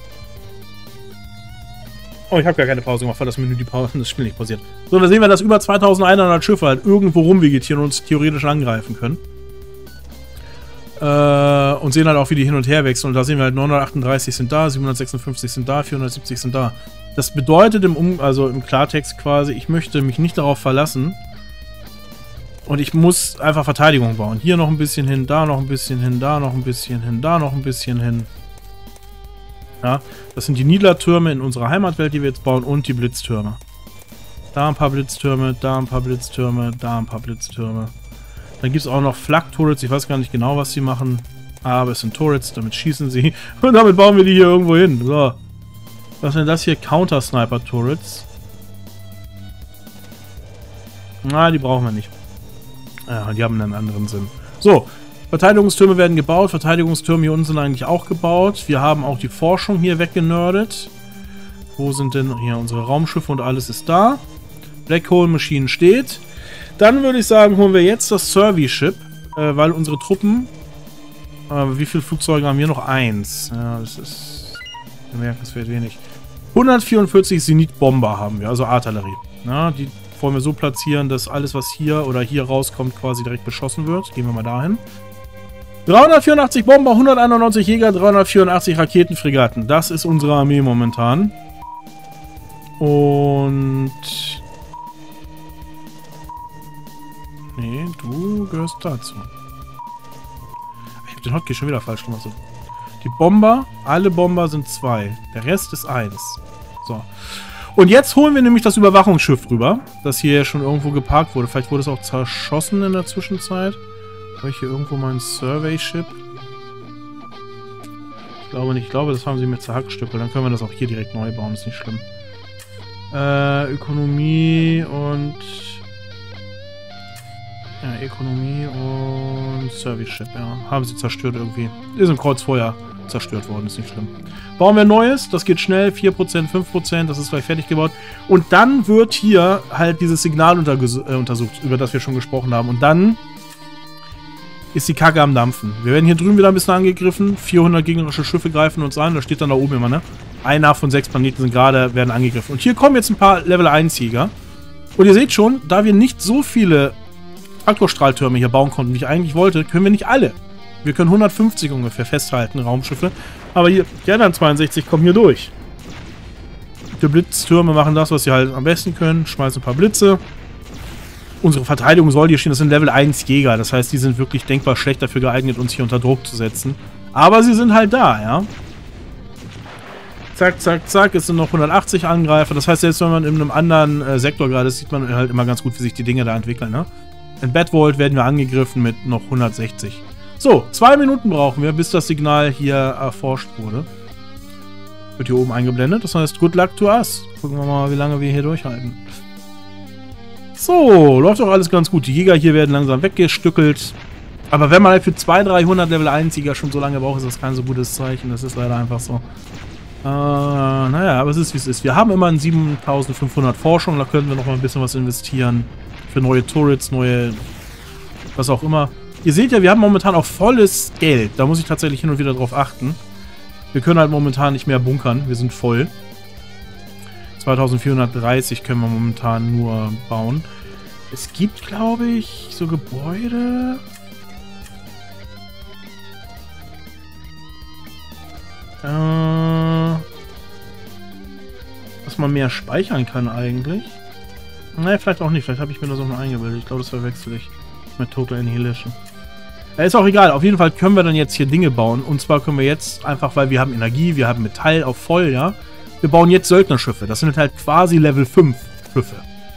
Oh, ich habe gar keine Pause gemacht, weil das Menü die Pause, das Spiel nicht pausiert. So, da sehen wir, dass über zweitausendeinhundert Schiffe halt irgendwo rumvegetieren und uns theoretisch angreifen können. Äh, und sehen halt auch, wie die hin und her wechseln. Und da sehen wir halt, neunhundertachtunddreißig sind da, siebenhundertsechsundfünfzig sind da, vierhundertsiebzig sind da. Das bedeutet im, um also im Klartext quasi, ich möchte mich nicht darauf verlassen. Und ich muss einfach Verteidigung bauen. Hier noch ein bisschen hin, da noch ein bisschen hin, da noch ein bisschen hin, da noch ein bisschen hin. Ja, das sind die Needler-Türme in unserer Heimatwelt, die wir jetzt bauen, und die Blitztürme. Da ein paar Blitztürme, da ein paar Blitztürme, da ein paar Blitztürme. Dann gibt es auch noch Flak-Turrets, ich weiß gar nicht genau, was sie machen. Aber es sind Turrets, damit schießen sie. Und damit bauen wir die hier irgendwo hin. So. Was sind das hier? Counter-Sniper-Turrets. Na, die brauchen wir nicht. Ja, die haben einen anderen Sinn. So. Verteidigungstürme werden gebaut. Verteidigungstürme hier unten sind eigentlich auch gebaut. Wir haben auch die Forschung hier weggenördet. Wo sind denn hier unsere Raumschiffe und alles ist da. Black Hole Machine steht. Dann würde ich sagen, holen wir jetzt das Survey Ship, äh, weil unsere Truppen... Äh, wie viele Flugzeuge haben wir noch? Eins. Ja, das ist... bemerkenswert wenig. hundertvierundvierzig Zenit-Bomber haben wir, also Artillerie. Ja, die wollen wir so platzieren, dass alles, was hier oder hier rauskommt, quasi direkt beschossen wird. Gehen wir mal dahin. dreihundertvierundachtzig Bomber, hunderteinundneunzig Jäger, dreihundertvierundachtzig Raketenfregatten. Das ist unsere Armee momentan. Und... Nee, du gehörst dazu. Ich habe den Hotkey schon wieder falsch gemacht. Die Bomber, alle Bomber sind zwei. Der Rest ist eins. So. Und jetzt holen wir nämlich das Überwachungsschiff rüber, das hier schon irgendwo geparkt wurde. Vielleicht wurde es auch zerschossen in der Zwischenzeit. Habe ich hier irgendwo mein Survey-Ship? Ich glaube nicht. Ich glaube, das haben sie mit zerhackstückelt. Dann können wir das auch hier direkt neu bauen. Ist nicht schlimm. Äh, Ökonomie und... Ja, Ökonomie und Survey-Ship, ja. Haben sie zerstört irgendwie. Ist im Kreuzfeuer zerstört worden, ist nicht schlimm. Bauen wir ein neues, das geht schnell, vier Prozent, fünf Prozent, das ist gleich fertig gebaut. Und dann wird hier halt dieses Signal äh, untersucht, über das wir schon gesprochen haben. Und dann ist die Kacke am Dampfen. Wir werden hier drüben wieder ein bisschen angegriffen, vierhundert gegnerische Schiffe greifen uns an, das steht dann da oben immer, ne? Einer von sechs Planeten sind gerade, werden angegriffen. Und hier kommen jetzt ein paar Level eins Jäger. Und ihr seht schon, da wir nicht so viele Traktorstrahltürme hier bauen konnten, wie ich eigentlich wollte, können wir nicht alle. Wir können hundertfünfzig ungefähr festhalten, Raumschiffe. Aber hier, die anderen zweiundsechzig kommen hier durch. Die Blitztürme machen das, was sie halt am besten können. Schmeißen ein paar Blitze. Unsere Verteidigung soll hier stehen. Das sind Level eins Jäger. Das heißt, die sind wirklich denkbar schlecht dafür geeignet, uns hier unter Druck zu setzen. Aber sie sind halt da, ja. Zack, zack, zack. Es sind noch hundertachtzig Angreifer. Das heißt, selbst wenn man in einem anderen äh, Sektor gerade ist, sieht man halt immer ganz gut, wie sich die Dinge da entwickeln, ne? In Bedwalt werden wir angegriffen mit noch hundertsechzig. So, zwei Minuten brauchen wir, bis das Signal hier erforscht wurde. Wird hier oben eingeblendet. Das heißt, good luck to us. Gucken wir mal, wie lange wir hier durchhalten. So, läuft auch alles ganz gut. Die Jäger hier werden langsam weggestückelt. Aber wenn man halt für zweihundert, dreihundert Level eins Jäger schon so lange braucht, ist das kein so gutes Zeichen. Das ist leider einfach so. Äh, naja, aber es ist, wie es ist. Wir haben immer siebentausendfünfhundert Forschung. Da können wir noch mal ein bisschen was investieren. Für neue Turrets, neue... was auch immer. Ihr seht ja, wir haben momentan auch volles Geld. Da muss ich tatsächlich hin und wieder drauf achten. Wir können halt momentan nicht mehr bunkern. Wir sind voll. zweitausendvierhundertdreißig können wir momentan nur bauen. Es gibt, glaube ich, so Gebäude. Äh, dass man mehr speichern kann eigentlich. Naja, vielleicht auch nicht. Vielleicht habe ich mir das auch mal eingebildet. Ich glaube, das verwechsel ich mit Total Annihilation. Ja, ist auch egal. Auf jeden Fall können wir dann jetzt hier Dinge bauen. Und zwar können wir jetzt einfach, weil wir haben Energie, wir haben Metall auf voll, ja. Wir bauen jetzt Söldnerschiffe. Das sind halt quasi Level fünf Schiffe.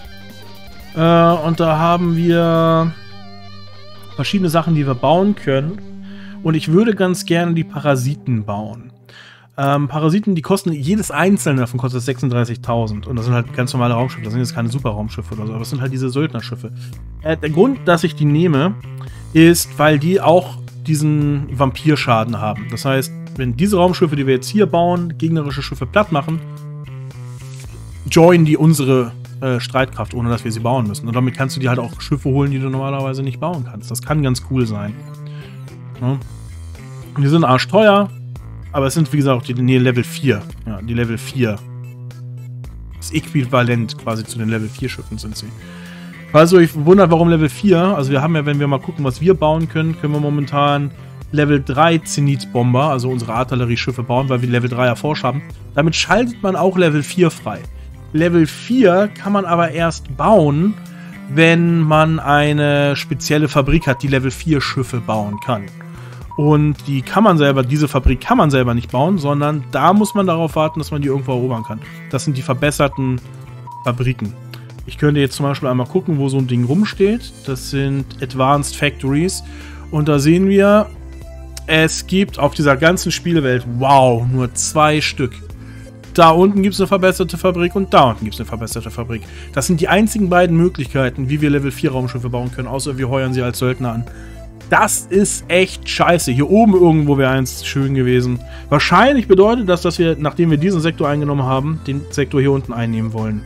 Äh, und da haben wir verschiedene Sachen, die wir bauen können. Und ich würde ganz gerne die Parasiten bauen. Ähm, Parasiten, die kosten, jedes einzelne davon kostet sechsunddreißigtausend. Und das sind halt ganz normale Raumschiffe. Das sind jetzt keine Superraumschiffe oder so. Aber das sind halt diese Söldnerschiffe. Äh, der Grund, dass ich die nehme, ist, weil die auch diesen Vampirschaden haben. Das heißt, wenn diese Raumschiffe, die wir jetzt hier bauen, gegnerische Schiffe platt machen, joinen die unsere äh, Streitkraft, ohne dass wir sie bauen müssen. Und damit kannst du dir halt auch Schiffe holen, die du normalerweise nicht bauen kannst. Das kann ganz cool sein. Ja. Die sind arschteuer, aber es sind, wie gesagt, auch die nee, Level vier. Ja, die Level vier. Das Äquivalent quasi zu den Level vier Schiffen sind sie. Falls ihr euch wundert, warum Level vier, also wir haben ja, wenn wir mal gucken, was wir bauen können, können wir momentan Level drei Zenit-Bomber, also unsere Artillerieschiffe bauen, weil wir Level drei erforscht haben. Damit schaltet man auch Level vier frei. Level vier kann man aber erst bauen, wenn man eine spezielle Fabrik hat, die Level vier Schiffe bauen kann. Und die kann man selber, diese Fabrik kann man selber nicht bauen, sondern da muss man darauf warten, dass man die irgendwo erobern kann. Das sind die verbesserten Fabriken. Ich könnte jetzt zum Beispiel einmal gucken, wo so ein Ding rumsteht. Das sind Advanced Factories. Und da sehen wir, es gibt auf dieser ganzen Spielwelt, wow, nur zwei Stück. Da unten gibt es eine verbesserte Fabrik und da unten gibt es eine verbesserte Fabrik. Das sind die einzigen beiden Möglichkeiten, wie wir Level vier Raumschiffe bauen können, außer wir heuern sie als Söldner an. Das ist echt scheiße. Hier oben irgendwo wäre eins schön gewesen. Wahrscheinlich bedeutet das, dass wir, nachdem wir diesen Sektor eingenommen haben, den Sektor hier unten einnehmen wollen.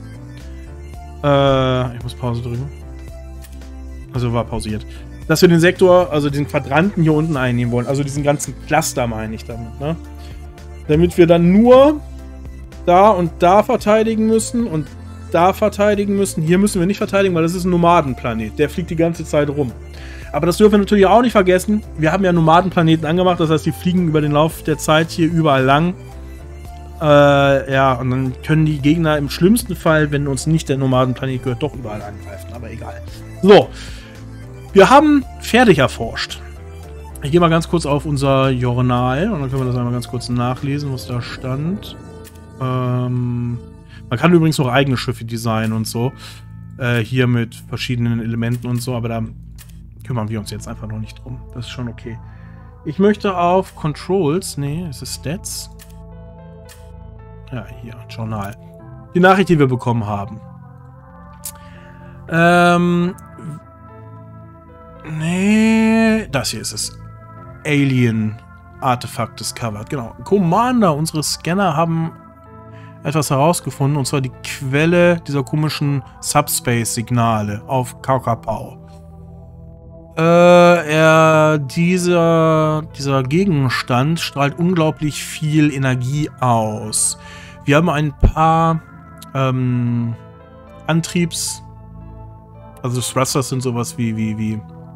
Äh, ich muss Pause drücken. Also war pausiert. Dass wir den Sektor, also den Quadranten hier unten einnehmen wollen. Also diesen ganzen Cluster meine ich damit, ne? Damit wir dann nur da und da verteidigen müssen und da verteidigen müssen. Hier müssen wir nicht verteidigen, weil das ist ein Nomadenplanet. Der fliegt die ganze Zeit rum. Aber das dürfen wir natürlich auch nicht vergessen. Wir haben ja Nomadenplaneten angemacht, das heißt, die fliegen über den Lauf der Zeit hier überall lang. Äh, ja, und dann können die Gegner im schlimmsten Fall, wenn uns nicht der Nomadenplanet gehört, doch überall angreifen. Aber egal. So. Wir haben fertig erforscht. Ich gehe mal ganz kurz auf unser Journal und dann können wir das einmal ganz kurz nachlesen, was da stand. Ähm, man kann übrigens noch eigene Schiffe designen und so. Äh, hier mit verschiedenen Elementen und so, aber da kümmern wir uns jetzt einfach noch nicht drum. Das ist schon okay. Ich möchte auf Controls, nee, es ist Stats. Ja, hier, Journal. Die Nachricht, die wir bekommen haben. Ähm, nee, das hier ist es. Alien Artefakt discovered. Genau. Commander, unsere Scanner haben etwas herausgefunden, und zwar die Quelle dieser komischen Subspace-Signale auf Kakapau. Äh, er, dieser, dieser Gegenstand strahlt unglaublich viel Energie aus. Wir haben ein paar ähm, Antriebs... Also Thrusters sind sowas wie, wie, wie...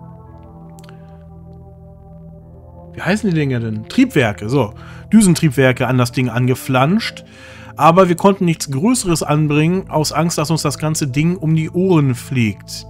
Wie heißen die Dinge denn? Triebwerke, so. Düsentriebwerke an das Ding angeflanscht. Aber wir konnten nichts Größeres anbringen, aus Angst, dass uns das ganze Ding um die Ohren fliegt.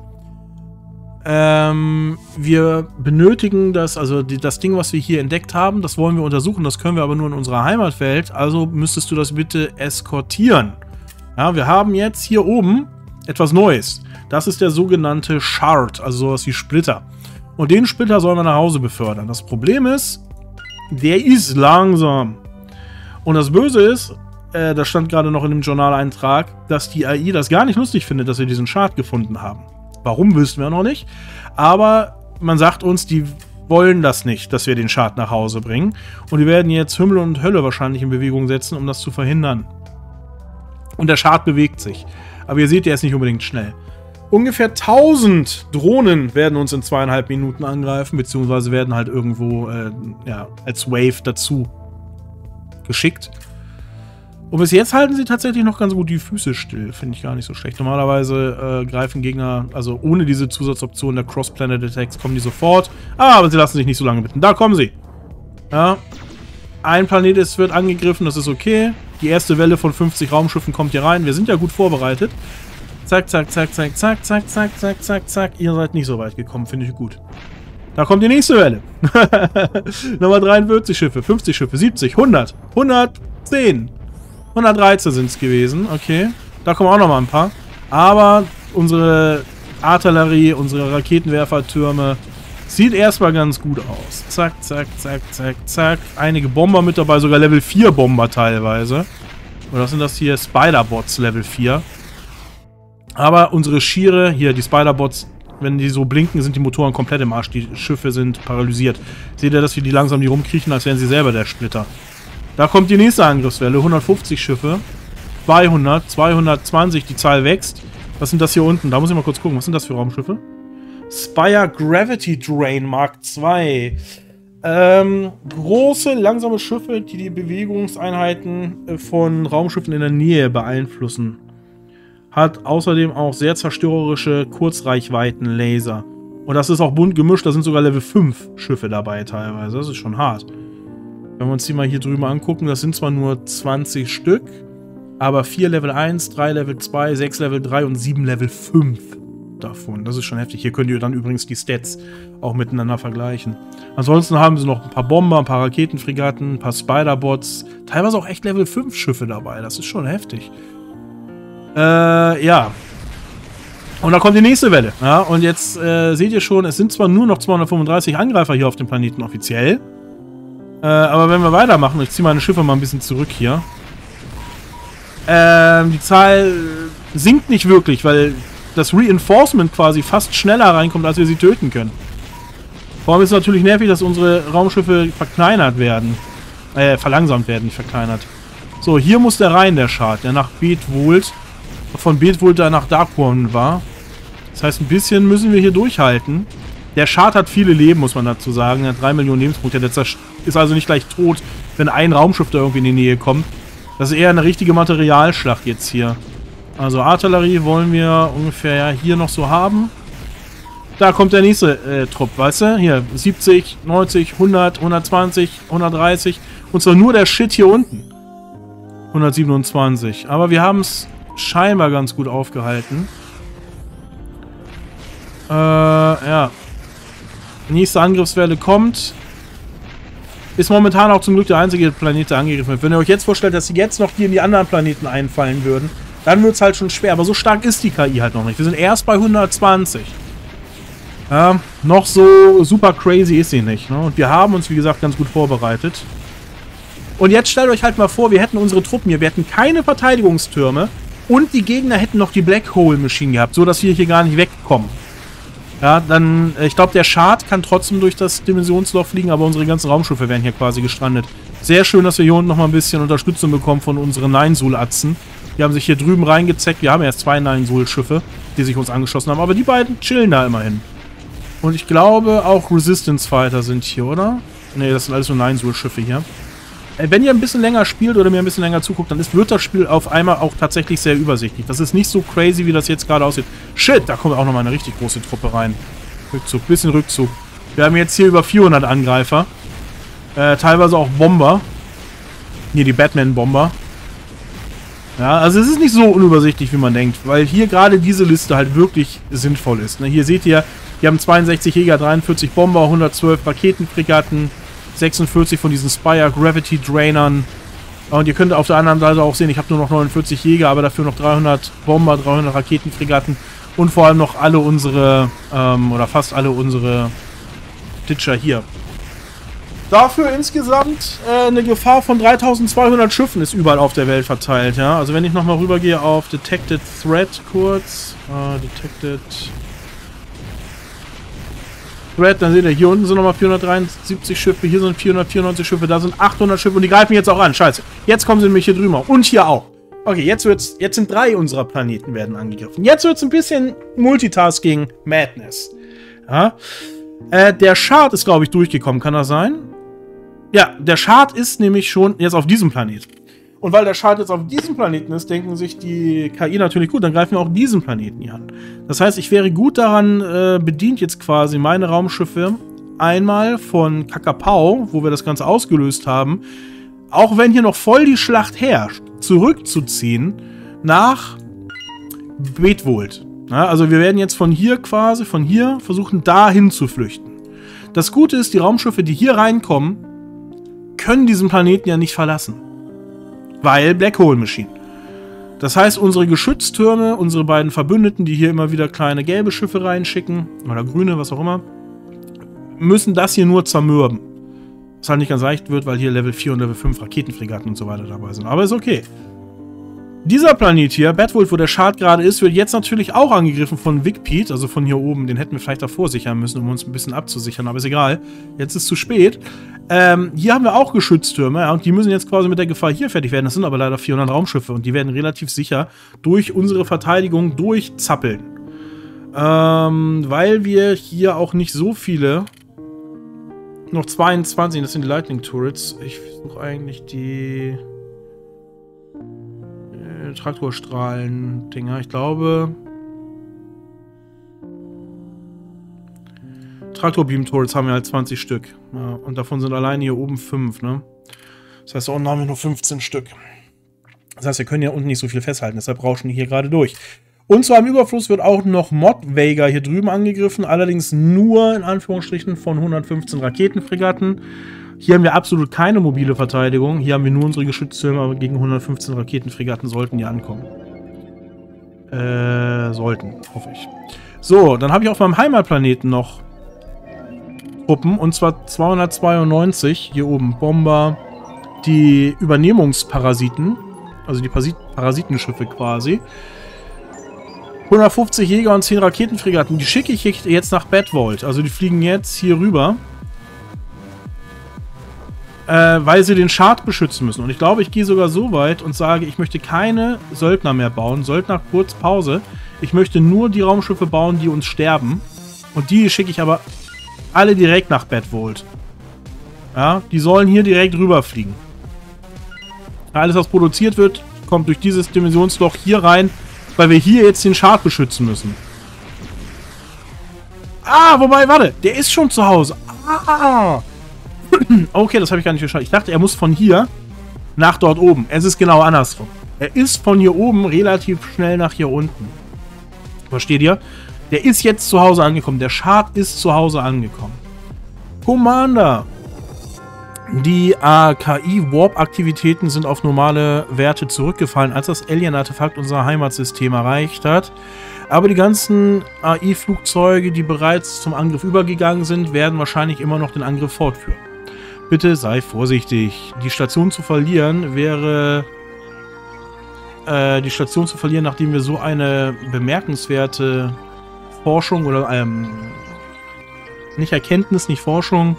Ähm, wir benötigen das, also die, das Ding, was wir hier entdeckt haben, das wollen wir untersuchen, das können wir aber nur in unserer Heimatwelt, also müsstest du das bitte eskortieren. Ja, wir haben jetzt hier oben etwas Neues. Das ist der sogenannte Shard, also sowas wie Splitter. Und den Splitter sollen wir nach Hause befördern. Das Problem ist, der ist langsam. Und das Böse ist, äh, das stand gerade noch in dem Journaleintrag, dass die A I das gar nicht lustig findet, dass wir diesen Shard gefunden haben. Warum, wüssten wir noch nicht. Aber man sagt uns, die wollen das nicht, dass wir den Shard nach Hause bringen. Und die werden jetzt Himmel und Hölle wahrscheinlich in Bewegung setzen, um das zu verhindern. Und der Shard bewegt sich. Aber ihr seht, der ist nicht unbedingt schnell. Ungefähr tausend Drohnen werden uns in zweieinhalb Minuten angreifen, beziehungsweise werden halt irgendwo äh, ja, als Wave dazu geschickt. Und bis jetzt halten sie tatsächlich noch ganz gut die Füße still. Finde ich gar nicht so schlecht. Normalerweise äh, greifen Gegner, also ohne diese Zusatzoption der Cross-Planet Attacks, kommen die sofort. Ah, aber sie lassen sich nicht so lange bitten. Da kommen sie. Ja. Ein Planet ist, wird angegriffen, das ist okay. Die erste Welle von fünfzig Raumschiffen kommt hier rein. Wir sind ja gut vorbereitet. Zack, zack, zack, zack, zack, zack, zack, zack, zack, zack. Ihr seid nicht so weit gekommen, finde ich gut. Da kommt die nächste Welle. Nummer dreiundvierzig Schiffe, fünfzig Schiffe, siebzig, hundert, hundertzehn. hundertdreizehn sind es gewesen, okay. Da kommen auch noch mal ein paar. Aber unsere Artillerie, unsere Raketenwerfertürme sieht erstmal ganz gut aus. Zack, zack, zack, zack, zack. Einige Bomber mit dabei, sogar Level vier Bomber teilweise. Oder sind das hier? Spider-Bots Level vier. Aber unsere Schiere, hier die Spider-Bots, wenn die so blinken, sind die Motoren komplett im Arsch. Die Schiffe sind paralysiert. Seht ihr, dass wir die langsam die rumkriechen, als wären sie selber der Splitter. Da kommt die nächste Angriffswelle. hundertfünfzig Schiffe. zweihundert, zweihundertzwanzig, die Zahl wächst. Was sind das hier unten? Da muss ich mal kurz gucken. Was sind das für Raumschiffe? Spire Gravity Drain Mark zwei. Ähm, große, langsame Schiffe, die die Bewegungseinheiten von Raumschiffen in der Nähe beeinflussen. Hat außerdem auch sehr zerstörerische Kurzreichweiten-Laser. Und das ist auch bunt gemischt. Da sind sogar Level fünf Schiffe dabei teilweise. Das ist schon hart. Wenn wir uns die mal hier drüben angucken, das sind zwar nur zwanzig Stück, aber vier Level eins, drei Level zwei, sechs Level drei und sieben Level fünf davon. Das ist schon heftig. Hier könnt ihr dann übrigens die Stats auch miteinander vergleichen. Ansonsten haben sie noch ein paar Bomber, ein paar Raketenfregatten, ein paar Spider-Bots, teilweise auch echt Level fünf Schiffe dabei. Das ist schon heftig. Äh, ja. Und da kommt die nächste Welle. Ja, und jetzt äh, seht ihr schon, es sind zwar nur noch zweihundertfünfunddreißig Angreifer hier auf dem Planeten offiziell. Äh, aber wenn wir weitermachen, ich ziehe meine Schiffe mal ein bisschen zurück hier. Ähm, die Zahl sinkt nicht wirklich, weil das Reinforcement quasi fast schneller reinkommt, als wir sie töten können. Vor allem ist es natürlich nervig, dass unsere Raumschiffe verkleinert werden. Äh, verlangsamt werden, nicht verkleinert. So, hier muss der rein, der Shard, der nach Beetwold, von Beetwold da nach Darkworm war. Das heißt, ein bisschen müssen wir hier durchhalten. Der Shard hat viele Leben, muss man dazu sagen. Er hat drei Millionen Lebenspunkte. Der ist also nicht gleich tot, wenn ein Raumschiff da irgendwie in die Nähe kommt. Das ist eher eine richtige Materialschlacht jetzt hier. Also Artillerie wollen wir ungefähr ja hier noch so haben. Da kommt der nächste äh, Trupp, weißt du? Hier, siebzig, neunzig, hundert, hundertzwanzig, hundertdreißig. Und zwar nur der Shit hier unten. hundertsiebenundzwanzig. Aber wir haben es scheinbar ganz gut aufgehalten. Äh, ja. Nächste Angriffswelle kommt. Ist momentan auch zum Glück der einzige Planet, der angegriffen wird. Wenn ihr euch jetzt vorstellt, dass sie jetzt noch hier in die anderen Planeten einfallen würden, dann wird es halt schon schwer. Aber so stark ist die K I halt noch nicht. Wir sind erst bei hundertzwanzig. Ja, noch so super crazy ist sie nicht. Ne? Und wir haben uns, wie gesagt, ganz gut vorbereitet. Und jetzt stellt euch halt mal vor, wir hätten unsere Truppen hier. Wir hätten keine Verteidigungstürme. Und die Gegner hätten noch die Black Hole Machine gehabt, so dass wir hier gar nicht wegkommen. Ja, dann, ich glaube, der Shard kann trotzdem durch das Dimensionsloch fliegen, aber unsere ganzen Raumschiffe werden hier quasi gestrandet. Sehr schön, dass wir hier unten nochmal ein bisschen Unterstützung bekommen von unseren Nine-Sul-Atzen. Die haben sich hier drüben reingezeckt. Wir haben erst zwei Nine-Sul-Schiffe, die sich uns angeschlossen haben, aber die beiden chillen da immerhin. Und ich glaube, auch Resistance-Fighter sind hier, oder? Ne, das sind alles nur Nine-Sul-Schiffe hier. Wenn ihr ein bisschen länger spielt oder mir ein bisschen länger zuguckt, dann ist, wird das Spiel auf einmal auch tatsächlich sehr übersichtlich. Das ist nicht so crazy, wie das jetzt gerade aussieht. Shit, da kommt auch nochmal eine richtig große Truppe rein. Rückzug, bisschen Rückzug. Wir haben jetzt hier über vierhundert Angreifer. Äh, teilweise auch Bomber. Hier die Batman-Bomber. Ja, also es ist nicht so unübersichtlich, wie man denkt, weil hier gerade diese Liste halt wirklich sinnvoll ist. Ne? Hier seht ihr, wir haben zweiundsechzig Jäger, dreiundvierzig Bomber, hundertzwölf Raketenfregatten, sechsundvierzig von diesen Spire Gravity Drainern. Und ihr könnt auf der anderen Seite auch sehen, ich habe nur noch neunundvierzig Jäger, aber dafür noch dreihundert Bomber, dreihundert Raketenfregatten und vor allem noch alle unsere, ähm, oder fast alle unsere Ditcher hier. Dafür insgesamt äh, eine Gefahr von dreitausendzweihundert Schiffen ist überall auf der Welt verteilt, ja. Also wenn ich nochmal rübergehe auf Detected Threat kurz, äh, Detected Threat, dann seht ihr, hier unten sind nochmal vierhundertdreiundsiebzig Schiffe, hier sind vierhundertvierundneunzig Schiffe, da sind achthundert Schiffe und die greifen jetzt auch an. Scheiße. Jetzt kommen sie nämlich hier drüben auch. Und hier auch. Okay, jetzt wird's, jetzt sind drei unserer Planeten werden angegriffen. Jetzt wird's ein bisschen Multitasking Madness. Ja. Äh, der Shard ist, glaube ich, durchgekommen. Kann das sein? Ja, der Shard ist nämlich schon jetzt auf diesem Planeten. Und weil der Shard jetzt auf diesem Planeten ist, denken sich die K I natürlich, gut, dann greifen wir auch diesen Planeten hier an. Das heißt, ich wäre gut daran äh, bedient, jetzt quasi meine Raumschiffe einmal von Kakapau, wo wir das Ganze ausgelöst haben, auch wenn hier noch voll die Schlacht herrscht, zurückzuziehen nach Betwold. Ja, also wir werden jetzt von hier quasi, von hier versuchen, dahin zu flüchten. Das Gute ist, die Raumschiffe, die hier reinkommen, können diesen Planeten ja nicht verlassen. Weil Black Hole Machine. Das heißt, unsere Geschütztürme, unsere beiden Verbündeten, die hier immer wieder kleine gelbe Schiffe reinschicken, oder grüne, was auch immer, müssen das hier nur zermürben. Was halt nicht ganz leicht wird, weil hier Level vier und Level fünf Raketenfregatten und so weiter dabei sind. Aber ist okay. Dieser Planet hier, Betwold, wo der Shard gerade ist, wird jetzt natürlich auch angegriffen von Wigpete, also von hier oben. Den hätten wir vielleicht davor sichern müssen, um uns ein bisschen abzusichern, aber ist egal. Jetzt ist zu spät. Ähm, hier haben wir auch Geschütztürme, ja, und die müssen jetzt quasi mit der Gefahr hier fertig werden. Das sind aber leider vierhundert Raumschiffe und die werden relativ sicher durch unsere Verteidigung durchzappeln. Ähm, weil wir hier auch nicht so viele... Noch zweiundzwanzig, das sind die Lightning Turrets. Ich suche eigentlich die... Traktorstrahlen-Dinger. Ich glaube... Traktor-Beam-Turrets haben wir halt zwanzig Stück. Ja, und davon sind alleine hier oben fünf, ne? Das heißt, da unten haben wir nur fünfzehn Stück. Das heißt, wir können ja unten nicht so viel festhalten. Deshalb rauschen die hier gerade durch. Und zwar im Überfluss wird auch noch Mod Vega hier drüben angegriffen. Allerdings nur, in Anführungsstrichen, von hundertfünfzehn Raketenfregatten. Hier haben wir absolut keine mobile Verteidigung. Hier haben wir nur unsere Geschütztürme, aber gegen hundertfünfzehn Raketenfregatten sollten die ankommen. Äh, sollten, hoffe ich. So, dann habe ich auf meinem Heimatplaneten noch Truppen, und zwar zweihundertzweiundneunzig. Hier oben Bomber, die Übernehmungsparasiten, also die Parasit Parasitenschiffe quasi. hundertfünfzig Jäger und zehn Raketenfregatten. Die schicke ich jetzt nach Betwold. Also die fliegen jetzt hier rüber. Äh, weil sie den Shard beschützen müssen. Und ich glaube, ich gehe sogar so weit und sage, ich möchte keine Söldner mehr bauen. Söldner, kurz Pause. Ich möchte nur die Raumschiffe bauen, die uns sterben. Und die schicke ich aber alle direkt nach Betwold. Ja, die sollen hier direkt rüberfliegen. Alles, was produziert wird, kommt durch dieses Dimensionsloch hier rein, weil wir hier jetzt den Shard beschützen müssen. Ah, wobei, warte, der ist schon zu Hause. Ah, okay, das habe ich gar nicht verstanden. Ich dachte, er muss von hier nach dort oben. Es ist genau andersrum. Er ist von hier oben relativ schnell nach hier unten. Versteht ihr? Der ist jetzt zu Hause angekommen. Der Shard ist zu Hause angekommen. Commander. Die äh, K I-Warp-Aktivitäten sind auf normale Werte zurückgefallen, als das Alien-Artefakt unser Heimatsystem erreicht hat. Aber die ganzen A I-Flugzeuge, die bereits zum Angriff übergegangen sind, werden wahrscheinlich immer noch den Angriff fortführen. Bitte sei vorsichtig. Die Station zu verlieren wäre... Äh, die Station zu verlieren, nachdem wir so eine bemerkenswerte Forschung oder ähm, nicht Erkenntnis, nicht Forschung.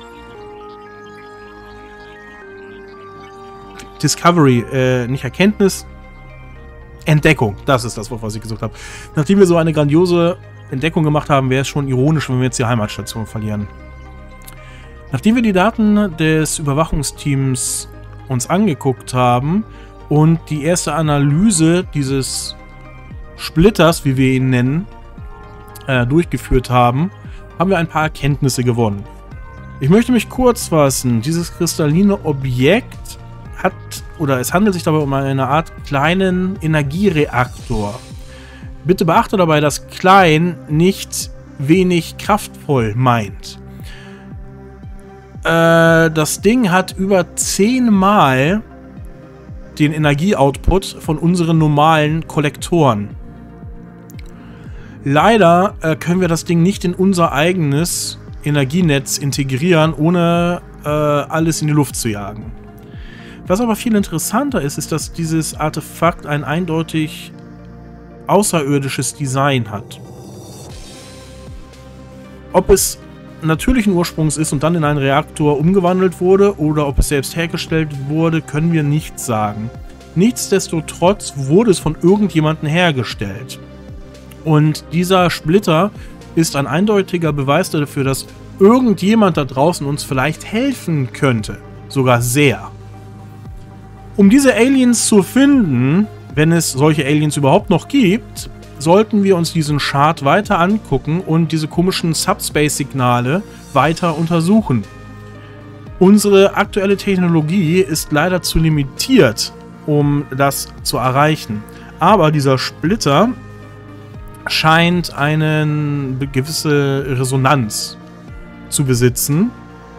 Discovery, äh, nicht Erkenntnis. Entdeckung, das ist das Wort, was ich gesucht habe. Nachdem wir so eine grandiose Entdeckung gemacht haben, wäre es schon ironisch, wenn wir jetzt die Heimatstation verlieren. Nachdem wir die Daten des Überwachungsteams uns angeguckt haben und die erste Analyse dieses Splitters, wie wir ihn nennen, äh, durchgeführt haben, haben wir ein paar Erkenntnisse gewonnen. Ich möchte mich kurz fassen. Dieses kristalline Objekt hat, oder es handelt sich dabei um eine Art kleinen Energiereaktor. Bitte beachte dabei, dass klein nicht wenig kraftvoll meint. Äh, das Ding hat über zehnmal den Energieoutput von unseren normalen Kollektoren. Leider äh, können wir das Ding nicht in unser eigenes Energienetz integrieren, ohne äh, alles in die Luft zu jagen. Was aber viel interessanter ist, ist, dass dieses Artefakt ein eindeutig außerirdisches Design hat. Ob es natürlichen Ursprungs ist und dann in einen Reaktor umgewandelt wurde oder ob es selbst hergestellt wurde, können wir nicht sagen. Nichtsdestotrotz wurde es von irgendjemandem hergestellt. Und dieser Splitter ist ein eindeutiger Beweis dafür, dass irgendjemand da draußen uns vielleicht helfen könnte. Sogar sehr. Um diese Aliens zu finden, wenn es solche Aliens überhaupt noch gibt, sollten wir uns diesen Chart weiter angucken und diese komischen Subspace-Signale weiter untersuchen. Unsere aktuelle Technologie ist leider zu limitiert, um das zu erreichen. Aber dieser Splitter scheint eine gewisse Resonanz zu besitzen,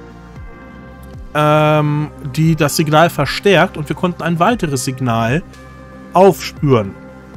ähm, die das Signal verstärkt, und wir konnten ein weiteres Signal aufspüren.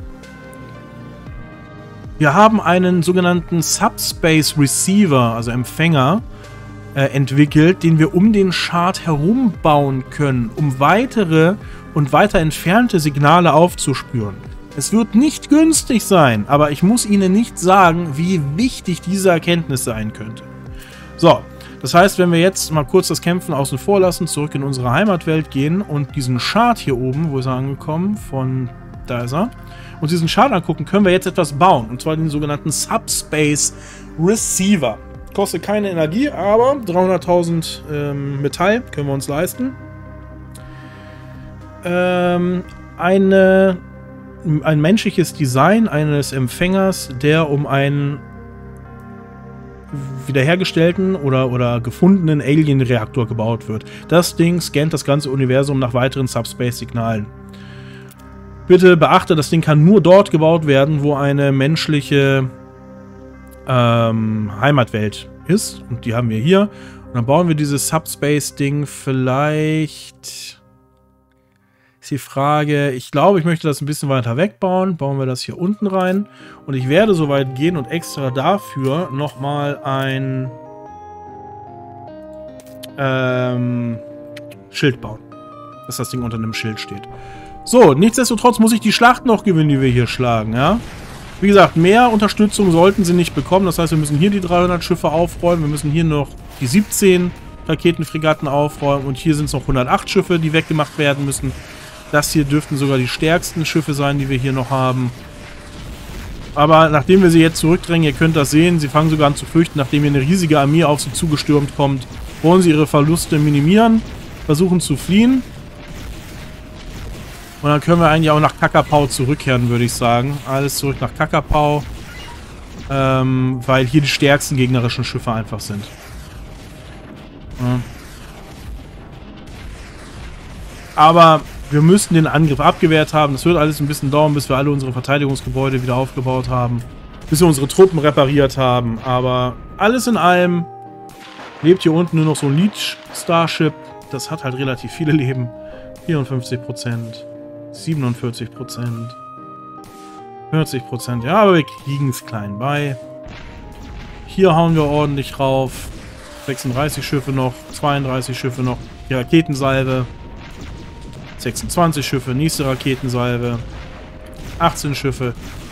Wir haben einen sogenannten Subspace Receiver, also Empfänger, äh, entwickelt, den wir um den Chart herum bauen können, um weitere und weiter entfernte Signale aufzuspüren. Es wird nicht günstig sein, aber ich muss Ihnen nicht sagen, wie wichtig diese Erkenntnis sein könnte. So, das heißt, wenn wir jetzt mal kurz das Kämpfen außen vor lassen, zurück in unsere Heimatwelt gehen und diesen Chart hier oben, wo ist er angekommen, von da ist er, und diesen Chart angucken, können wir jetzt etwas bauen, und zwar den sogenannten Subspace Receiver. Kostet keine Energie, aber dreihunderttausend ähm, Metall können wir uns leisten. Ähm, eine, ein menschliches Design eines Empfängers, der um einen wiederhergestellten oder, oder gefundenen Alien-Reaktor gebaut wird. Das Ding scannt das ganze Universum nach weiteren Subspace-Signalen. Bitte beachte, das Ding kann nur dort gebaut werden, wo eine menschliche ähm, Heimatwelt ist. Und die haben wir hier. Und dann bauen wir dieses Subspace-Ding vielleicht... Ist die Frage, ich glaube, ich möchte das ein bisschen weiter wegbauen. Bauen wir das hier unten rein. Und ich werde so weit gehen und extra dafür nochmal ein ähm, Schild bauen. Dass das Ding unter einem Schild steht. So, nichtsdestotrotz muss ich die Schlacht noch gewinnen, die wir hier schlagen, ja. Wie gesagt, mehr Unterstützung sollten sie nicht bekommen. Das heißt, wir müssen hier die dreihundert Schiffe aufräumen. Wir müssen hier noch die siebzehn Raketenfregatten aufräumen. Und hier sind es noch hundertacht Schiffe, die weggemacht werden müssen. Das hier dürften sogar die stärksten Schiffe sein, die wir hier noch haben. Aber nachdem wir sie jetzt zurückdrängen, ihr könnt das sehen, sie fangen sogar an zu fürchten, nachdem hier eine riesige Armee auf sie zugestürmt kommt, wollen sie ihre Verluste minimieren, versuchen zu fliehen. Und dann können wir eigentlich auch nach Kakapau zurückkehren, würde ich sagen. Alles zurück nach Kakapau, ähm, weil hier die stärksten gegnerischen Schiffe einfach sind. Ja. Aber wir müssten den Angriff abgewehrt haben. Das wird alles ein bisschen dauern, bis wir alle unsere Verteidigungsgebäude wieder aufgebaut haben. Bis wir unsere Truppen repariert haben. Aber alles in allem lebt hier unten nur noch so ein Leech Starship. Das hat halt relativ viele Leben. vierundfünfzig Prozent. siebenundvierzig Prozent. vierzig Prozent. Ja, aber wir kriegen es klein bei. Hier hauen wir ordentlich rauf. sechsunddreißig Schiffe noch. zweiunddreißig Schiffe noch. Die Raketensalve. sechsundzwanzig Schiffe, nächste Raketensalve, achtzehn Schiffe,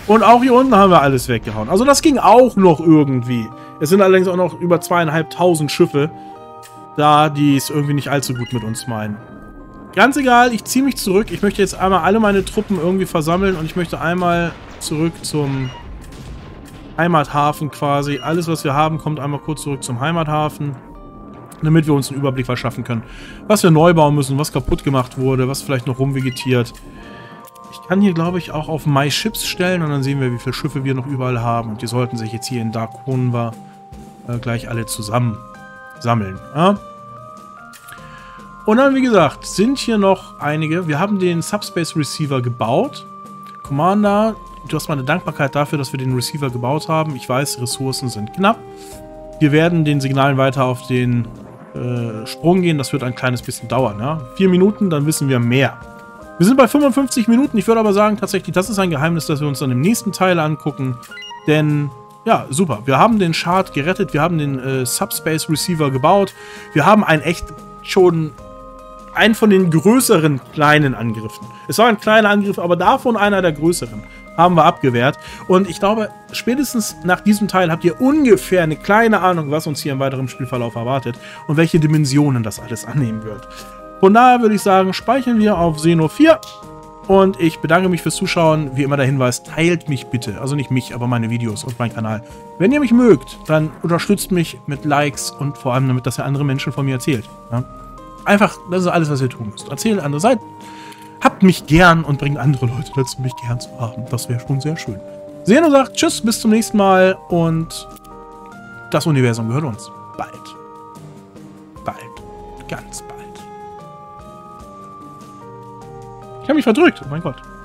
Und auch hier unten haben wir alles weggehauen. Also das ging auch noch irgendwie. Es sind allerdings auch noch über zweieinhalbtausend Schiffe da, die es irgendwie nicht allzu gut mit uns meinen. Ganz egal, ich ziehe mich zurück. Ich möchte jetzt einmal alle meine Truppen irgendwie versammeln und ich möchte einmal zurück zum Heimathafen quasi. Alles, was wir haben, kommt einmal kurz zurück zum Heimathafen, damit wir uns einen Überblick verschaffen können, was wir neu bauen müssen, was kaputt gemacht wurde, was vielleicht noch rumvegetiert. Ich kann hier, glaube ich, auch auf My Ships stellen und dann sehen wir, wie viele Schiffe wir noch überall haben. Und die sollten sich jetzt hier in Darkonva äh, gleich alle zusammen sammeln. Ja? Und dann, wie gesagt, sind hier noch einige. Wir haben den Subspace Receiver gebaut. Commander, du hast meine Dankbarkeit dafür, dass wir den Receiver gebaut haben. Ich weiß, Ressourcen sind knapp. Wir werden den Signalen weiter auf den äh, Sprung gehen. Das wird ein kleines bisschen dauern. Ja? Vier Minuten, dann wissen wir mehr. Wir sind bei fünfundfünfzig Minuten. Ich würde aber sagen, tatsächlich, das ist ein Geheimnis, das wir uns dann im nächsten Teil angucken. Denn, ja, super. Wir haben den Shard gerettet. Wir haben den äh, Subspace Receiver gebaut. Wir haben einen echt schon einen von den größeren kleinen Angriffen. Es war ein kleiner Angriff, aber davon einer der größeren. Haben wir abgewehrt. Und ich glaube, spätestens nach diesem Teil habt ihr ungefähr eine kleine Ahnung, was uns hier im weiteren Spielverlauf erwartet und welche Dimensionen das alles annehmen wird. Von daher würde ich sagen, speichern wir auf Xeno vier. Und ich bedanke mich fürs Zuschauen. Wie immer der Hinweis, teilt mich bitte. Also nicht mich, aber meine Videos und meinen Kanal. Wenn ihr mich mögt, dann unterstützt mich mit Likes und vor allem damit, dass ihr andere Menschen von mir erzählt. Ja? Einfach, das ist alles, was ihr tun müsst. Erzählt andere Seiten. Habt mich gern und bringt andere Leute dazu, mich gern zu haben. Das wäre schon sehr schön. Xeno sagt Tschüss, bis zum nächsten Mal und das Universum gehört uns. Bald. Bald. Ganz bald. Ich habe mich verdrückt. Oh mein Gott.